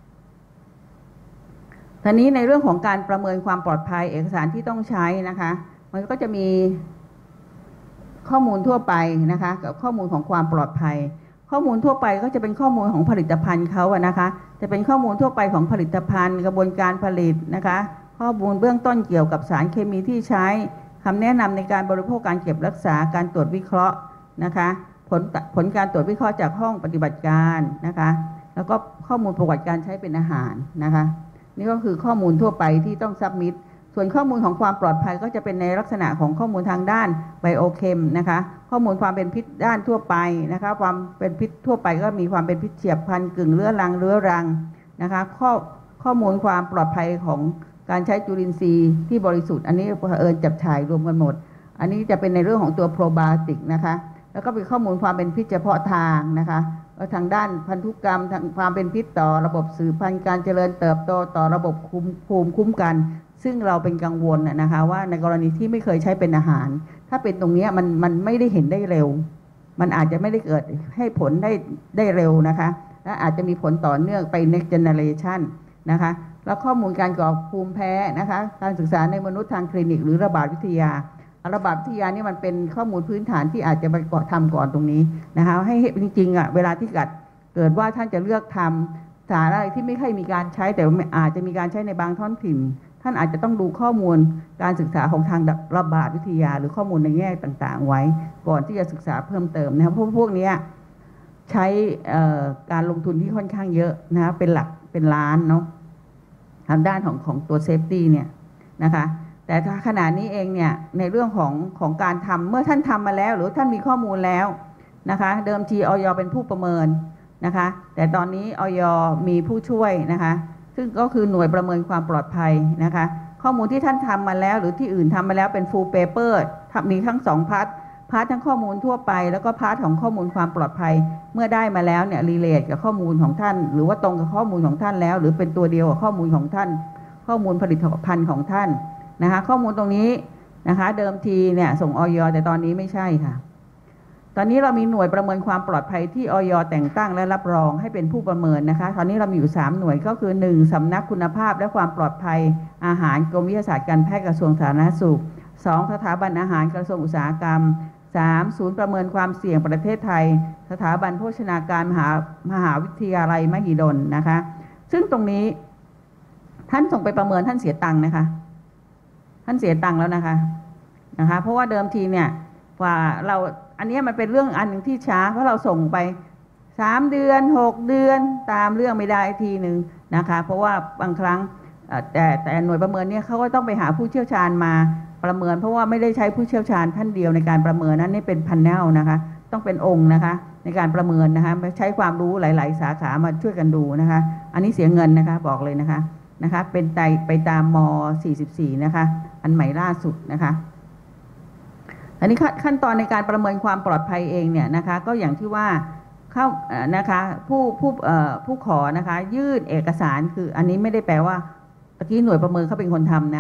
ทีนี้ในเรื่องของการประเมินความปลอดภัยเอกสารที่ต้องใช้นะคะมันก็จะมีข้อมูลทั่วไปนะคะกับข้อมูลของความปลอดภัยข้อมูลทั่วไปก็จะเป็นข้อมูลของผลิตภัณฑ์เขาอะนะคะจะเป็นข้อมูลทั่วไปของผลิตภัณฑ์กระบวนการผลิตนะคะข้อมูลเบื้องต้นเกี่ยวกับสารเคมีที่ใช้คำแนะนำในการบริโภคการเก็บรักษาการตรวจวิเคราะห์นะคะผลผลการตรวจวิเคราะห์จากห้องปฏิบัติการนะคะแล้วก็ข้อมูลประวัติการใช้เป็นอาหารนะคะนี่ก็คือข้อมูลทั่วไปที่ต้องซับมิตส่วนข้อมูลของความปลอดภัยก็จะเป็นในลักษณะของข้อมูลทางด้านไบโอเคมนะคะข้อมูลความเป็นพิษด้านทั่วไปนะคะความเป็นพิษทั่วไปก็มีความเป็นพิษเฉียบพลันกึ่งเรื้อรังเรื้อรังนะคะข้อข้อมูลความปลอดภัยของการใช้จุลินทรีย์ที่บริสุทธิ์อันนี้เผอิญจับฉ่ายรวมกันหมดอันนี้จะเป็นในเรื่องของตัวโปรไบโอติกนะคะแล้วก็เป็นข้อมูลความเป็นพิษเฉพาะทางนะคะทางด้านพันธุกรรมทางความเป็นพิษต่อระบบสืบพันธุ์การเจริญเติบโตต่อระบบภูมิคุ้มกันซึ่งเราเป็นกังวลนะคะว่าในกรณีที่ไม่เคยใช้เป็นอาหารถ้าเป็นตรงนี้มันมันไม่ได้เห็นได้เร็วมันอาจจะไม่ได้เกิดให้ผลได้ได้เร็วนะคะและอาจจะมีผลต่อเนื่องไป next generation นะคะแล้วข้อมูลการก่อภูมิแพ้นะคะการศึกษาในมนุษย์ทางคลินิกหรือระบาดวิทยาระบาดวิทยานี่มันเป็นข้อมูลพื้นฐานที่อาจจะไปก่อทำก่อนตรงนี้นะคะให้จริงๆอ่ะเวลาที่กัดเกิดว่าท่านจะเลือกทำสารอะไรที่ไม่ค่อยมีการใช้แต่อาจจะมีการใช้ในบางท้องถิ่นท่านอาจจะต้องดูข้อมูลการศึกษาของทางระบาดวิทยาหรือข้อมูลในแง่ต่างๆไว้ก่อนที่จะศึกษาเพิ่มเติมนะครับเพราะพวกนี้ใช้การลงทุนที่ค่อนข้างเยอะนะคะเป็นหลักเป็นล้านเนาะทางด้านของของตัวเซฟตี้เนี่ยนะคะแต่ขณะนี้เองเนี่ยในเรื่องของของการทำเมื่อท่านทำมาแล้วหรือท่านมีข้อมูลแล้วนะคะเดิมทีอย.เป็นผู้ประเมินนะคะแต่ตอนนี้อย.มีผู้ช่วยนะคะซึ่งก็คือหน่วยประเมินความปลอดภัยนะคะข้อมูลที่ท่านทำมาแล้วหรือที่อื่นทำมาแล้วเป็น full paper มีทั้งสองพาร์ทพาร์ททั้งข้อมูลทั่วไปแล้วก็พาร์ทของข้อมูลความปลอดภัยเมื่อได้มาแล้วเนี่ยรีเลทกับข้อมูลของท่านหรือว่าตรงกับข้อมูลของท่านแล้วหรือเป็นตัวเดียวกับข้อมูลของท่านข้อมูลผลิตภัณฑ์ของท่านนะคะข้อมูลตรงนี้นะคะเดิมทีเนี่ยส่งอย.แต่ตอนนี้ไม่ใช่ค่ะตอนนี้เรามีหน่วยประเมินความปลอดภัยที่อย.แต่งตั้งและรับรองให้เป็นผู้ประเมินนะคะตอนนี้เรามีอยู่สามหน่วยก็คือหนึ่งสำนักคุณภาพและความปลอดภัยอาหารกรมวิทยาศาสตร์การแพทย์กระทรวงสาธารณสุขสองสถาบันอาหารกระทรวงอุตสาหกรรมสามศูนย์ประเมินความเสี่ยงประเทศไทยสถาบันโภชนาการมหามหาวิทยาลัยมหิดลนะคะซึ่งตรงนี้ท่านส่งไปประเมินท่านเสียตังค์นะคะท่านเสียตังค์แล้วนะคะนะคะเพราะว่าเดิมทีเนี่ยกว่าเราอันนี้มันเป็นเรื่องอันหนึ่งที่ช้าเพราะเราส่งไปสามเดือนหกเดือนตามเรื่องไม่ได้ทีหนึ่งนะคะเพราะว่าบางครั้งแต่แต่หน่วยประเมินเนี่ยเขาก็ต้องไปหาผู้เชี่ยวชาญมาประเมินเพราะว่าไม่ได้ใช้ผู้เชี่ยวชาญท่านเดียวในการประเมินนั้นนี่เป็นพันแนลนะคะต้องเป็นองค์นะคะในการประเมินนะคะใช้ความรู้หลายๆสาขามาช่วยกันดูนะคะอันนี้เสียเงินนะคะบอกเลยนะคะนะคะเป็นไปไปตามม.สี่สิบสี่นะคะอันใหม่ล่าสุดนะคะอันนี้ขั้นตอนในการประเมินความปลอดภัยเองเนี่ยนะคะก็อย่างที่ว่าเข้านะคะผู้ผู้ผู้ขอนะคะยื่นเอกสารคืออันนี้ไม่ได้แปลว่าตะกี้หน่วยประเมินเขาเป็นคนทำนะ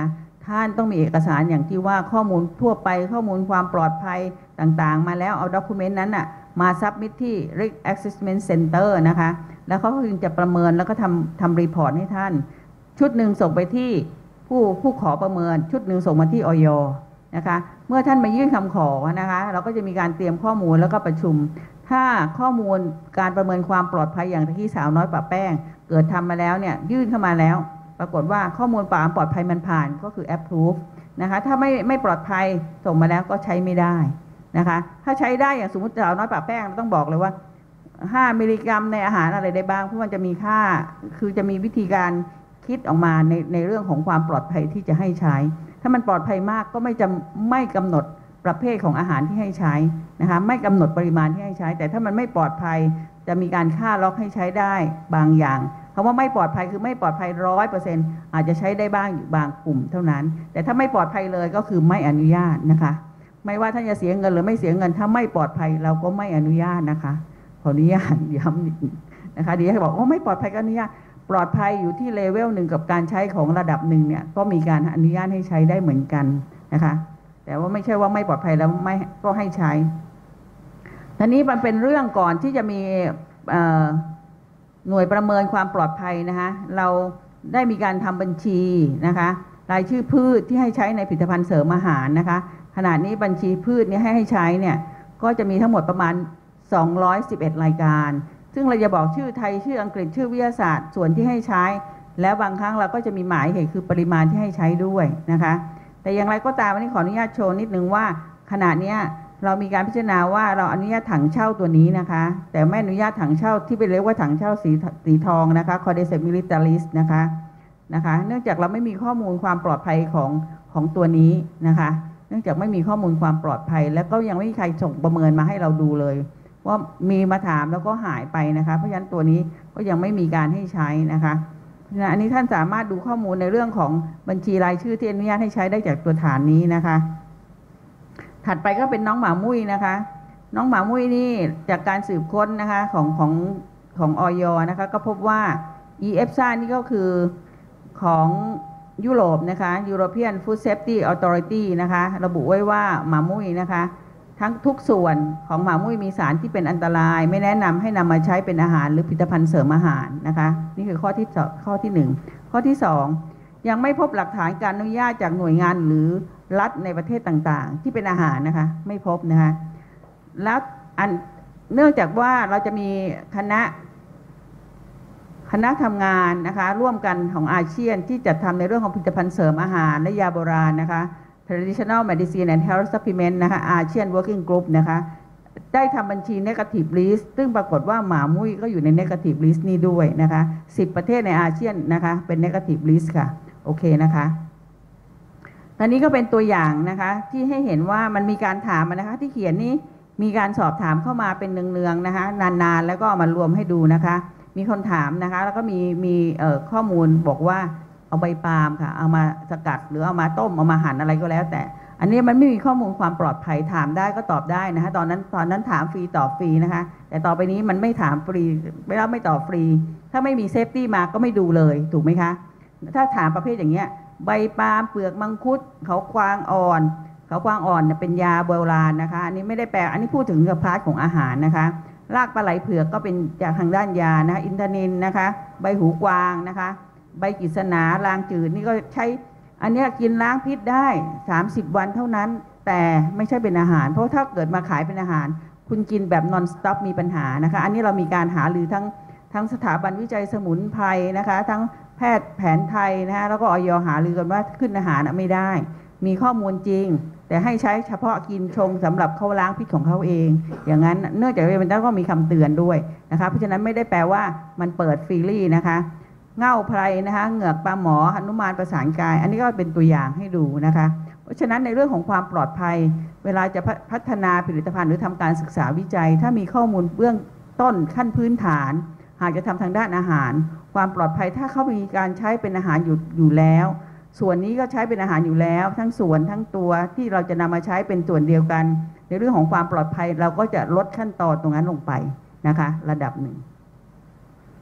ท่านต้องมีเอกสารอย่างที่ว่าข้อมูลทั่วไปข้อมูลความปลอดภัยต่างๆมาแล้วเอาด็อกิเมนต์นั้นน่ะมาซับมิทที่ Risk Assessment Center นะคะแล้วเขาก็จึงจะประเมินแล้วก็ทำทำรีพอร์ตให้ท่านชุดหนึ่งส่งไปที่ผู้ผู้ขอประเมินชุดหนึ่งส่งมาที่อย.นะคะเมื่อท่านมายื่นคำขอนะคะเราก็จะมีการเตรียมข้อมูลแล้วก็ประชุมถ้าข้อมูลการประเมินความปลอดภัยอย่างที่สาวน้อยปะแป้งเกิดทำมาแล้วเนี่ยยื่นเข้ามาแล้วปรากฏว่าข้อมูลความปลอดภัยมันผ่านก็คือ approve นะคะถ้าไม่ไม่ปลอดภัยส่งมาแล้วก็ใช้ไม่ได้นะคะถ้าใช้ได้อย่างสมมติสาวน้อยปะแป้งเราต้องบอกเลยว่าห้ามิลลิกรัมในอาหารอะไรได้บ้างเพราะมันจะมีค่าคือจะมีวิธีการคิดออกมาในในเรื่องของความปลอดภัยที่จะให้ใช้ถ้ามันปลอดภัยมากก็ไม่จำไม่กำหนดประเภทของอาหารที่ให้ใช้นะคะไม่กำหนดปริมาณที่ให้ใช้แต่ถ้ามันไม่ปลอดภัยจะมีการค่าล็อกให้ใช้ได้บางอย่างคำว่าไม่ปลอดภัยคือไม่ปลอดภัยร้อยเปอร์เซ็นต์อาจจะใช้ได้บ้างอยู่บางกลุ่มเท่านั้นแต่ถ้าไม่ปลอดภัยเลยก็คือไม่อนุญาตนะคะไม่ว่าท่านจะเสียเงินหรือไม่เสียเงินถ้าไม่ปลอดภัยเราก็ไม่อนุญาตนะคะขออนุญาตย้ำนิดนะคะเดี๋ยวให้บอกว่าไม่ปลอดภัยก็อนุญาตปลอดภัยอยู่ที่เลเวลหนึ่งกับการใช้ของระดับหนึ่งเนี่ยก็มีการอนุญาตให้ใช้ได้เหมือนกันนะคะแต่ว่าไม่ใช่ว่าไม่ปลอดภัยแล้วไม่ก็ให้ใช้ทีนี้มันเป็นเรื่องก่อนที่จะมีหน่วยประเมินความปลอดภัยนะคะเราได้มีการทำบัญชีนะคะรายชื่อพืชที่ให้ใช้ในผลิตภัณฑ์เสริมอาหารนะคะขณะนี้บัญชีพืชนี้ให้ให้ใช้เนี่ยก็จะมีทั้งหมดประมาณสองร้อยสิบเอ็ดรายการซึ่งเราจะบอกชื่อไทยชื่ออังกฤษชื่อวิทยาศาสตร์ส่วนที่ให้ใช้แล้วบางครั้งเราก็จะมีหมายเหตุคือปริมาณที่ให้ใช้ด้วยนะคะแต่อย่างไรก็ตามวันนี้ขออนุญาตโชว์นิดนึงว่าขณะนี้เรามีการพิจารณาว่าเราอนุญาตถังเช่าตัวนี้นะคะแต่ไม่อนุญาตถังเช่าที่เป็นเรียกว่าถังเช่าสีสีทองนะคะ Cordyceps militaris นะคะนะคะเนื่องจากเราไม่มีข้อมูลความปลอดภัยของของตัวนี้นะคะเนื่องจากไม่มีข้อมูลความปลอดภัยและก็ยังไม่มีใครส่งประเมินมาให้เราดูเลยว่ามีมาถามแล้วก็หายไปนะคะเพราะฉะนั้นตัวนี้ก็ยังไม่มีการให้ใช้นะคะอันนี้ท่านสามารถดูข้อมูลในเรื่องของบัญชีรายชื่อที่อนุญาตให้ใช้ได้จากตัวฐานนี้นะคะถัดไปก็เป็นน้องหมามุ้ยนะคะน้องหมามุ้ยนี่จากการสืบค้นนะคะของของของอย.นะคะก็พบว่า อี เอฟ เอ เอ นี่ก็คือของยุโรปนะคะ European Food Safety Authority นะคะระบุไว้ว่าหมามุ้ยนะคะทั้งทุกส่วนของหมามุ้ยมีสารที่เป็นอันตรายไม่แนะนำให้นำมาใช้เป็นอาหารหรือผลิตภัณฑ์เสริมอาหารนะคะนี่คือข้อที่ข้อที่หนึ่งข้อที่สองยังไม่พบหลักฐานการอนุญาตจากหน่วยงานหรือรัฐในประเทศต่างๆที่เป็นอาหารนะคะไม่พบนะคะแล้วอันเนื่องจากว่าเราจะมีคณะคณะทำงานนะคะร่วมกันของอาเซียนที่จัดทำในเรื่องของผลิตภัณฑ์เสริมอาหารและยาโบราณนะคะ Traditional Medicine and Health Supplement นะคะ ASEAN Working Group นะคะได้ทำบัญชี Negative List ซึ่งปรากฏว่าหมามุ้ยก็อยู่ใน Negative List นี้ด้วยนะคะสิบประเทศในอาเซียนนะคะเป็น Negative List ค่ะโอเคนะคะตอนนี้ก็เป็นตัวอย่างนะคะที่ให้เห็นว่ามันมีการถามนะคะที่เขียนนี้มีการสอบถามเข้ามาเป็นเนืองๆนะคะนานๆแล้วก็เอามารวมให้ดูนะคะมีคนถามนะคะแล้วก็มีมีข้อมูลบอกว่าเอาใบปาล์มค่ะเอามาสกัดหรือเอามาต้มเอามาหั่นอะไรก็แล้วแต่อันนี้มันไม่มีข้อมูลความปลอดภัยถามได้ก็ตอบได้นะคะตอนนั้นตอนนั้นถามฟรีตอบฟรีนะคะแต่ต่อไปนี้มันไม่ถามฟรีไม่รับไม่ตอบฟรีถ้าไม่มีเซฟตี้มาก็ไม่ดูเลยถูกไหมคะถ้าถามประเภทอย่างเงี้ยใบปาล์มเปลือกมังคุดเขากวางอ่อนเขากวางอ่อนเป็นยาโบราณนะคะอันนี้ไม่ได้แปลอันนี้พูดถึงกับพาร์ทของอาหารนะคะรากปลาไหลเผือกก็เป็นจากทางด้านยานะคะอินทนิลนะคะใบหูกวางนะคะใบกิษณาลางจืดนี่ก็ใช้อันนี้กินล้างพิษได้สามสิบวันเท่านั้นแต่ไม่ใช่เป็นอาหารเพราะถ้าเกิดมาขายเป็นอาหารคุณกินแบบนอนสต็อปมีปัญหานะคะอันนี้เรามีการหารือทั้งทั้งสถาบันวิจัยสมุนไพรนะคะทั้งแพทย์แผนไทยนะคะแล้วก็อย.หารือกันว่าขึ้นอาหารไม่ได้มีข้อมูลจริงแต่ให้ใช้เฉพาะกินชงสำหรับเขาล้างพิษของเขาเองอย่างนั้นเนื่องจากมันต้องมีคำเตือนด้วยนะคะเพราะฉะนั้นไม่ได้แปลว่ามันเปิดฟรีลี่นะคะเง่าไพรนะคะเหงือกปลาหมอหนุมานประสานกายอันนี้ก็เป็นตัวอย่างให้ดูนะคะเพราะฉะนั้นในเรื่องของความปลอดภัยเวลาจะพัฒนาผลิตภัณฑ์หรือทำการศึกษาวิจัยถ้ามีข้อมูลเบื้องต้นขั้นพื้นฐานหากจะทำทางด้านอาหารความปลอดภัยถ้าเขามีการใช้เป็นอาหารอยู่อยู่แล้วส่วนนี้ก็ใช้เป็นอาหารอยู่แล้วทั้งส่วนทั้งตัวที่เราจะนำมาใช้เป็นส่วนเดียวกันในเรื่องของความปลอดภัยเราก็จะลดขั้นตอนตรงนั้นลงไปนะคะระดับหนึ่ง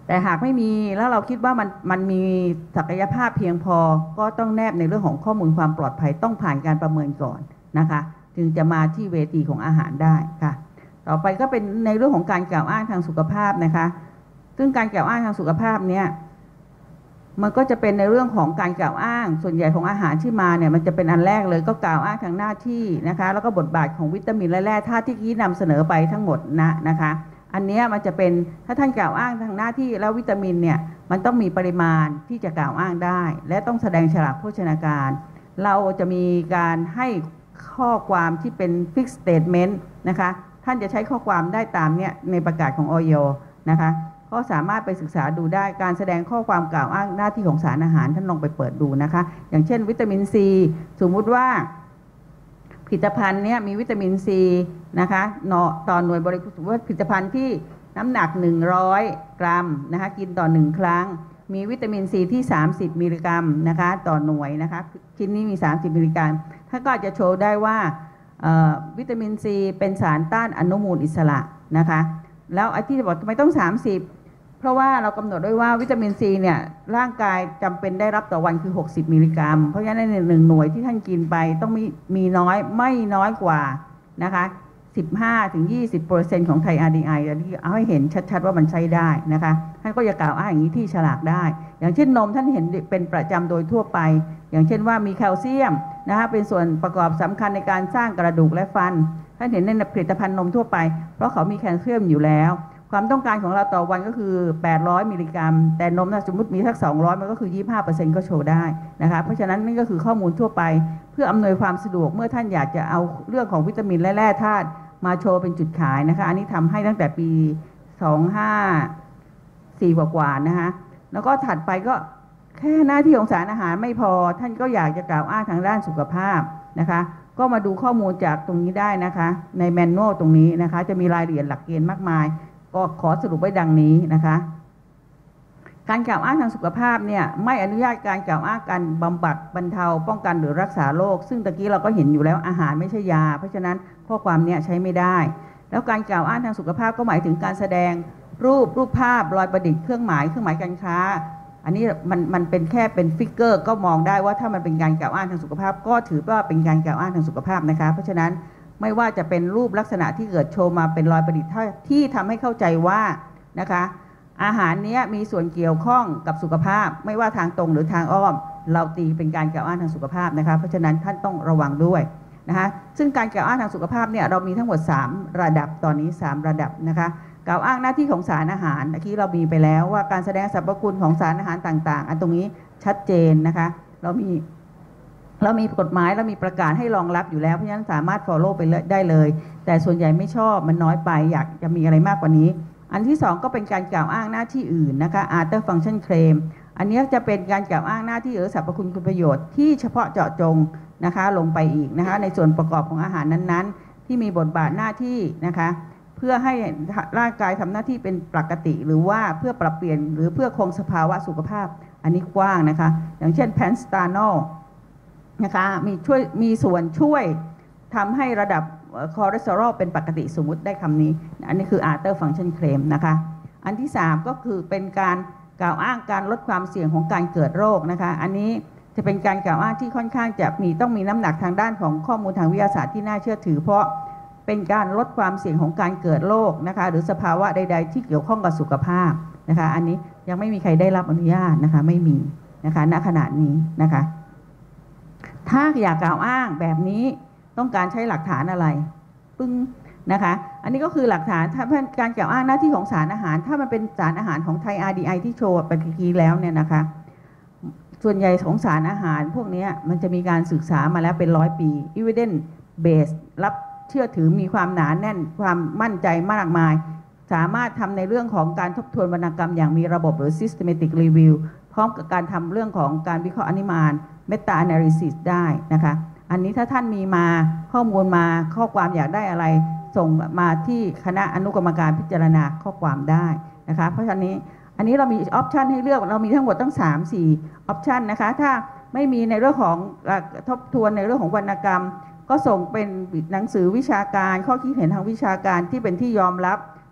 แต่หากไม่มีแล้วเราคิดว่ามันมันมีศักยภาพเพียงพอก็ต้องแนบในเรื่องของข้อมูลความปลอดภัยต้องผ่านการประเมินก่อนนะคะจึงจะมาที่เวทีของอาหารได้ค่ะต่อไปก็เป็นในเรื่องของการกล่าวอ้างทางสุขภาพนะคะซึ่งการกล่าวอ้างทางสุขภาพเนี่ยมันก็จะเป็นในเรื่องของการกล่าวอ้างส่วนใหญ่ของอาหารที่มาเนี่ยมันจะเป็นอันแรกเลยก็กล่าวอ้างทางหน้าที่นะคะแล้วก็บทบาทของวิตามินและแร่ธาตุที่กี้นำเสนอไปทั้งหมดนะนะคะอันนี้มันจะเป็นถ้าท่านกล่าวอ้างทางหน้าที่แล้ววิตามินเนี่ยมันต้องมีปริมาณที่จะกล่าวอ้างได้และต้องแสดงฉลากโภชนาการเราจะมีการให้ข้อความที่เป็น fixed statement นะคะท่านจะใช้ข้อความได้ตามเนี่ยในประกาศของ อย นะคะก็สามารถไปศึกษาดูได้การแสดงข้อความกล่าวอ้างหน้าที่ของสารอาหารท่านลองไปเปิดดูนะคะอย่างเช่นวิตามินซีสมมุติว่าผลิตภัณฑ์เนี่ยมีวิตามินซีนะคะต่อหน่วยบริโภคว่าผลิตภัณฑ์ที่น้ำหนักหนึ่งร้อยกรัมนะคะกินต่อหนึ่งครั้งมีวิตามินซีที่สามสิบมิลลิกรัมนะคะต่อหน่วยนะคะชิ้นนี้มีสามสิบมิลลิกรัมท่านก็อาจจะโชว์ได้ว่าวิตามินซีเป็นสารต้านอนุมูลอิสระนะคะแล้วไอ้ที่บอกทำไมต้องสามสิบเพราะว่าเรากำหนดด้วยว่าวิตามินซีเนี่ยร่างกายจำเป็นได้รับต่อวันคือหกสิบมิลลิกรัมเพราะฉะนั้นในหนึ่งหน่วยที่ท่านกินไปต้องมีมีน้อยไม่น้อยกว่านะคะ สิบห้าถึงยี่สิบเปอร์เซ็นต์ ของไทย อาร์ ดี ไอ ที่เอาให้เห็นชัดๆว่ามันใช้ได้นะคะท่านก็จะกล่าวอ้างอย่างนี้ที่ฉลากได้อย่างเช่นนมท่านเห็นเป็นประจำโดยทั่วไปอย่างเช่นว่ามีแคลเซียมนะคะเป็นส่วนประกอบสำคัญในการสร้างกระดูกและฟันท่านเห็นในผลิตภัณฑ์นมทั่วไปเพราะเขามีแคลเซียมอยู่แล้วความต้องการของเราต่อวันก็คือแปดร้อยมิลลิกรัมแต่นมถ้าสมมติมีสักสองร้อยมันก็คือ ยี่สิบห้าเปอร์เซ็นต์ ก็โชว์ได้นะคะเพราะฉะนั้นนี่ก็คือข้อมูลทั่วไปเพื่ออำนวยความสะดวกเมื่อท่านอยากจะเอาเรื่องของวิตามินและแร่ธาตุมาโชว์เป็นจุดขายนะคะอันนี้ทำให้ตั้งแต่ปีสองพันห้าร้อยสี่กว่าๆนะคะแล้วก็ถัดไปก็แค่หน้าที่ของสารอาหารไม่พอท่านก็อยากจะกล่าวอ้างทางด้านสุขภาพนะคะก็มาดูข้อมูลจากตรงนี้ได้นะคะในแมนนวลตรงนี้นะคะจะมีรายละเอียดหลักเกณฑ์มากมายก็ขอสรุปไว้ดังนี้นะคะการกล่าวอ้างทางสุขภาพเนี่ยไม่อนุญาตการกล่าวอ้างการบำบัดบรรเทาป้องกันหรือรักษาโรคซึ่งตะกี้เราก็เห็นอยู่แล้วอาหารไม่ใช่ยาเพราะฉะนั้นข้อความเนี่ยใช้ไม่ได้แล้วการกล่าวอ้างทางสุขภาพก็หมายถึงการแสดงรูปรูปภาพรอยประดิษฐ์เครื่องหมายเครื่องหมายการค้าอันนี้มันมันเป็นแค่เป็นฟิกเกอร์ก็มองได้ว่าถ้ามันเป็นการกล่าวอ้างทางสุขภาพก็ถือว่าเป็นการกล่าวอ้างทางสุขภาพนะคะเพราะฉะนั้นไม่ว่าจะเป็นรูปลักษณะที่เกิดโชว์มาเป็นรอยประดิษฐ์ที่ทำให้เข้าใจว่านะคะอาหารนี้มีส่วนเกี่ยวข้องกับสุขภาพไม่ว่าทางตรงหรือทางอ้อมเราตีเป็นการกล่าวอ้างทางสุขภาพนะคะเพราะฉะนั้นท่านต้องระวังด้วยนะคะซึ่งการกล่าวอ้างทางสุขภาพเนี่ยเรามีทั้งหมดสามระดับตอนนี้สามระดับนะคะกล่าวอ้างหน้าที่ของสารอาหารเมื่อกี้เรามีไปแล้วว่าการแสดงสรรพคุณของสารอาหารต่างๆอันตรงนี้ชัดเจนนะคะเรามีเรามีกฎหมายเรามีประกาศให้รองรับอยู่แล้วเพราะฉะนั้นสามารถ follow ไปได้เลยแต่ส่วนใหญ่ไม่ชอบมันน้อยไปอยากจะมีอะไรมากกว่านี้อันที่สองก็เป็นการกล่าวอ้างหน้าที่อื่นนะคะ other function claim อันนี้จะเป็นการกล่าวอ้างหน้าที่หรือสรรพคุณคุณประโยชน์ที่เฉพาะเจาะจงนะคะลงไปอีกนะคะในส่วนประกอบของอาหารนั้นๆที่มีบทบาทหน้าที่นะคะเพื่อให้ร่างกายทำหน้าที่เป็นปกติหรือว่าเพื่อปรับเปลี่ยนหรือเพื่อคงสภาวะสุขภาพอันนี้กว้างนะคะอย่างเช่นแพนสตาโนนะคะมีช่วยมีส่วนช่วยทำให้ระดับคอเลสเตอรอลเป็นปกติสมมุติได้คำนี้อันนี้คือ other function claim นะคะอันที่สามก็คือเป็นการกล่าวอ้างการลดความเสี่ยงของการเกิดโรคนะคะอันนี้จะเป็นการกล่าวอ้างที่ค่อนข้างจะมีต้องมีน้ำหนักทางด้านของข้อมูลทางวิทยาศาสตร์ที่น่าเชื่อถือเพราะเป็นการลดความเสี่ยงของการเกิดโรคนะคะหรือสภาวะใดๆที่เกี่ยวข้องกับสุขภาพนะคะอันนี้ยังไม่มีใครได้รับอนุญาตนะคะไม่มีนะคะณขณะนี้นะคะถ้าอยากกล่าวอ้างแบบนี้ต้องการใช้หลักฐานอะไรปึ้งนะคะอันนี้ก็คือหลักฐานถ้าการกล่าวอ้างหน้าที่ของสารอาหารถ้ามันเป็นสารอาหารของไทย อาร์ ดี ไอ ที่โชว์ไปเมื่อกี้แล้วเนี่ยนะคะส่วนใหญ่ของสารอาหารพวกนี้มันจะมีการศึกษามาแล้วเป็นร้อยปี evidence base รับเชื่อถือมีความหนาแน่นความมั่นใจมากมายสามารถทำในเรื่องของการทบทวนวรรณกรรมอย่างมีระบบหรือ systematic review พร้อมกับการทำเรื่องของการวิเคราะห์อนุมาน meta analysis ได้นะคะอันนี้ถ้าท่านมีมาข้อมูลมาข้อความอยากได้อะไรส่งมาที่คณะอนุกรรมการพิจารณาข้อความได้นะคะเพราะฉะนั้นอันนี้เรามีออปชันให้เลือกเรามีทั้งหมดตั้ง สามถึงสี่ ออปชันนะคะถ้าไม่มีในเรื่องของทบทวนในเรื่องของวรรณกรรมก็ส่งเป็นหนังสือวิชาการข้อคิดเห็นทางวิชาการที่เป็นที่ยอมรับ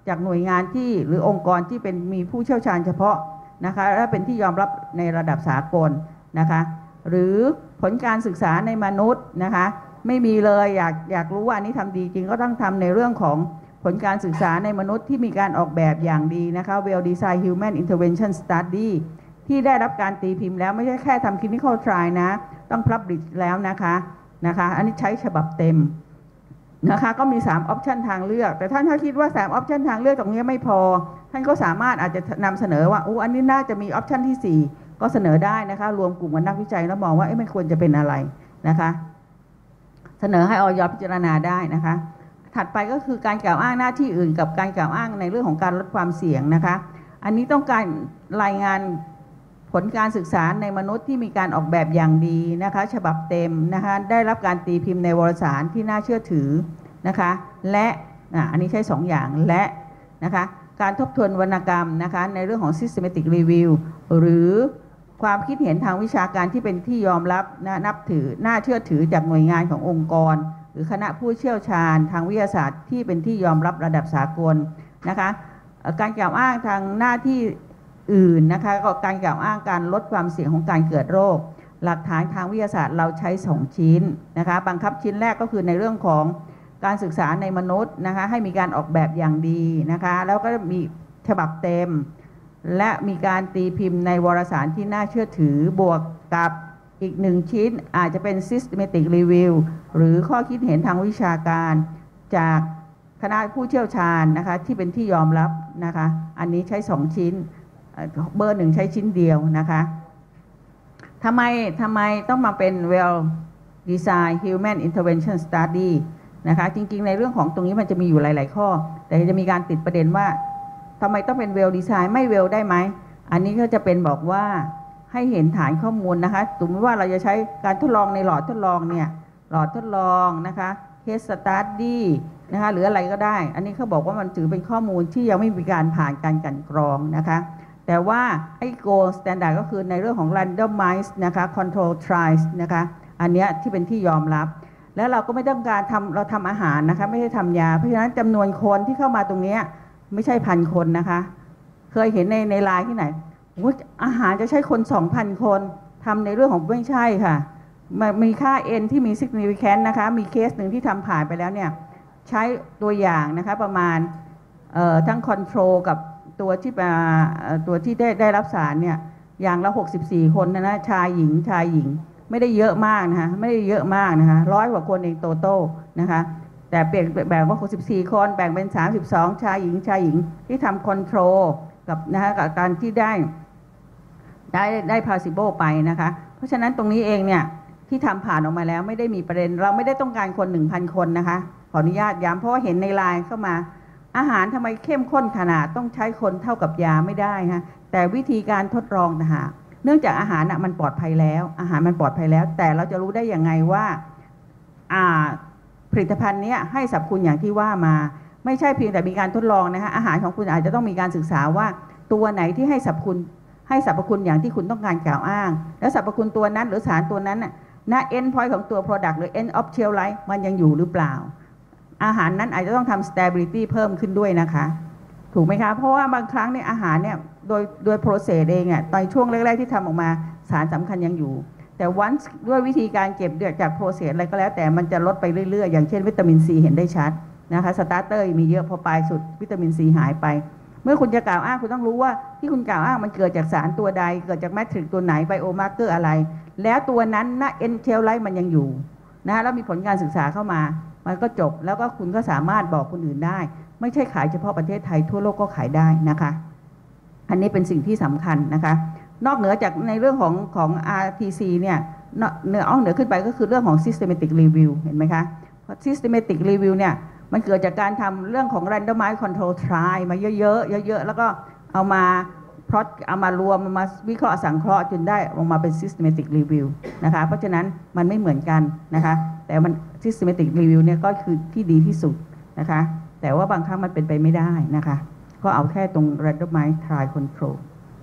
จากหน่วยงานที่หรือองค์กรที่เป็นมีผู้เชี่ยวชาญเฉพาะนะคะและเป็นที่ยอมรับในระดับสากลนะคะหรือผลการศึกษาในมนุษย์นะคะไม่มีเลยอยากอยากรู้ว่าอันนี้ทำดีจริงก็ต้องทำในเรื่องของผลการศึกษาในมนุษย์ที่มีการออกแบบอย่างดีนะคะ well designed human intervention study ที่ได้รับการตีพิมพ์แล้วไม่ใช่แค่ทำ clinical trial นะต้อง publish แล้วนะคะนะคะอันนี้ใช้ฉบับเต็มนะคะก็มีสาม option ทางเลือกแต่ท่านถ้าคิดว่าสาม option ทางเลือกตรงนี้ไม่พอท่านก็สามารถอาจจะนำเสนอว่าโอ้อันนี้น่าจะมี option ที่สี่ก็เสนอได้นะคะรวมกลุ่มกับนักวิจัยแล้วมองว่าเอ๊ะมันควรจะเป็นอะไรนะคะเสนอให้อย.พิจารณาได้นะคะถัดไปก็คือการกล่าวอ้างหน้าที่อื่นกับการกล่าวอ้างในเรื่องของการลดความเสี่ยงนะคะอันนี้ต้องการรายงานผลการศึกษาในมนุษย์ที่มีการออกแบบอย่างดีนะคะฉบับเต็มนะคะได้รับการตีพิมพ์ในวารสารที่น่าเชื่อถือนะคะและอันนี้ใช้สองอย่างและนะคะการทบทวนวรรณกรรมนะคะในเรื่องของ systematic review หรือความคิดเห็นทางวิชาการที่เป็นที่ยอมรับนับถือน่าเชื่อถือจากหน่วยงานขององค์กรหรือคณะผู้เชี่ยวชาญทางวิทยาศาสตร์ที่เป็นที่ยอมรับระดับสากลนะคะการกล่าวอ้างทางหน้าที่อื่นนะคะก็การกล่าวอ้างการลดความเสี่ยงของการเกิดโรคหลักฐานทางวิทยาศาสตร์เราใช้สองชิ้นนะคะบังคับชิ้นแรกก็คือในเรื่องของการศึกษาในมนุษย์นะคะให้มีการออกแบบอย่างดีนะคะแล้วก็มีฉบับเต็มและมีการตีพิมพ์ในวารสารที่น่าเชื่อถือบวกกับอีกหนึ่งชิ้นอาจจะเป็น systematic review หรือข้อคิดเห็นทางวิชาการจากคณะผู้เชี่ยวชาญนะคะที่เป็นที่ยอมรับนะคะอันนี้ใช้สองชิ้นเบอร์หนึ่งใช้ชิ้นเดียวนะคะทำไมทำไมต้องมาเป็น well designed human intervention study นะคะจริงๆในเรื่องของตรงนี้มันจะมีอยู่หลายๆข้อแต่จะมีการติดประเด็นว่าทำไมต้องเป็น well design ไม่ well ได้ไหมอันนี้ก็จะเป็นบอกว่าให้เห็นฐานข้อมูลนะคะสมมติว่าเราจะใช้การทดลองในหลอดทดลองเนี่ยหลอดทดลองนะคะ case study นะคะหรืออะไรก็ได้อันนี้เขาบอกว่ามันถือเป็นข้อมูลที่ยังไม่มีการผ่านการกลั่นกรองนะคะแต่ว่าไอ้ gold standard ก็คือในเรื่องของ randomized นะคะ control trials นะคะอันนี้ที่เป็นที่ยอมรับแล้วเราก็ไม่ต้องการทำเราทำอาหารนะคะไม่ได้ทำยาเพราะฉะนั้นจำนวนคนที่เข้ามาตรงนี้ไม่ใช่พันคนนะคะเคยเห็นในในไลน์ที่ไหนอาหารจะใช้คน สองพัน คนทำในเรื่องของไม่ใช่ค่ะมีค่า n ที่มี significant นะคะมีเคสหนึ่งที่ทำผ่านไปแล้วเนี่ยใช้ตัวอย่างนะคะประมาณทั้ง control กับตัวที่ตัวที่ได้ได้รับสารเนี่ยอย่างละหกสิบสี่คนนะนะชายหญิงชายหญิงไม่ได้เยอะมากนะคะไม่ได้เยอะมากนะคะร้อยกว่าคนเองโตโต้นะคะแต่เปลี่ยนแบ่งว่าหกสิบสี่คนแบ่งเป็นสามสิบสองชายหญิงชายหญิงที่ทำคอนโทรลกับนะคะกับการที่ได้ได้ได้พาซิโบไปนะคะเพราะฉะนั้นตรงนี้เองเนี่ยที่ทำผ่านออกมาแล้วไม่ได้มีประเด็นเราไม่ได้ต้องการคน หนึ่งพัน คนนะคะขออนุญาตย้ำเพราะว่าเห็นในไลน์เข้ามาอาหารทำไมเข้มข้นขนาดต้องใช้คนเท่ากับยาไม่ได้ฮะแต่วิธีการทดลองนะฮะเนื่องจากอาหารน่ะมันปลอดภัยแล้วอาหารมันปลอดภัยแล้วแต่เราจะรู้ได้ยังไงว่าอ่าผลิตภัณฑ์นี้ให้สรรพคุณอย่างที่ว่ามาไม่ใช่เพียงแต่มีการทดลองนะคะอาหารของคุณอาจจะต้องมีการศึกษาว่าตัวไหนที่ให้สรรพคุณให้สรรพคุณอย่างที่คุณต้องการกล่าวอ้างแล้วสรรพคุณตัวนั้นหรือสารตัวนั้นน่ะณ end point ของตัว product หรือ end of shelf life มันยังอยู่หรือเปล่าอาหารนั้นอาจจะต้องทำ stability เพิ่มขึ้นด้วยนะคะถูกไหมคะเพราะว่าบางครั้งเนี่ยอาหารเนี่ยโดยโดย process เองอ่ะตอนช่วงแรกๆที่ทำออกมาสารสำคัญยังอยู่แต่ once ด้วยวิธีการเก็บจาก process อะไรก็แล้วแต่มันจะลดไปเรื่อยๆอย่างเช่นวิตามินซีเห็นได้ชัดนะคะสตาร์เตอร์มีเยอะพอปลายสุดวิตามินซีหายไปเมื่อคุณจะกล่าวอ้างคุณต้องรู้ว่าที่คุณกล่าวอ้างมันเกิดจากสารตัวใดเกิดจากแมทริกตัวไหนไบโอมาร์เกอร์อะไรแล้วตัวนั้นณ end shelf life มันยังอยู่นะแล้วมีผลการศึกษาเข้ามามันก็จบแล้วก็คุณก็สามารถบอกคนอื่นได้ไม่ใช่ขายเฉพาะประเทศไทยทั่วโลกก็ขายได้นะคะอันนี้เป็นสิ่งที่สำคัญนะคะนอกเหนือจากในเรื่องของของ อาร์ ที ซี เนี่ยเนื้ออ้อเหนือขึ้นไปก็คือเรื่องของ systematic review เห็นไหมคะ systematic review เนี่ยมันเกิดจากการทำเรื่องของ randomized control trial มาเยอะๆเยอะๆแล้วก็เอามาพลอตเอามารวมมาวิเคราะห์สังเคราะห์จนได้ออกมาเป็น systematic review นะคะเพราะฉะนั้นมันไม่เหมือนกันนะคะแต่มัน systematic review เนี่ยก็คือที่ดีที่สุดนะคะแต่ว่าบางครั้งมันเป็นไปไม่ได้นะคะก็เอาแค่ตรง randomized trial control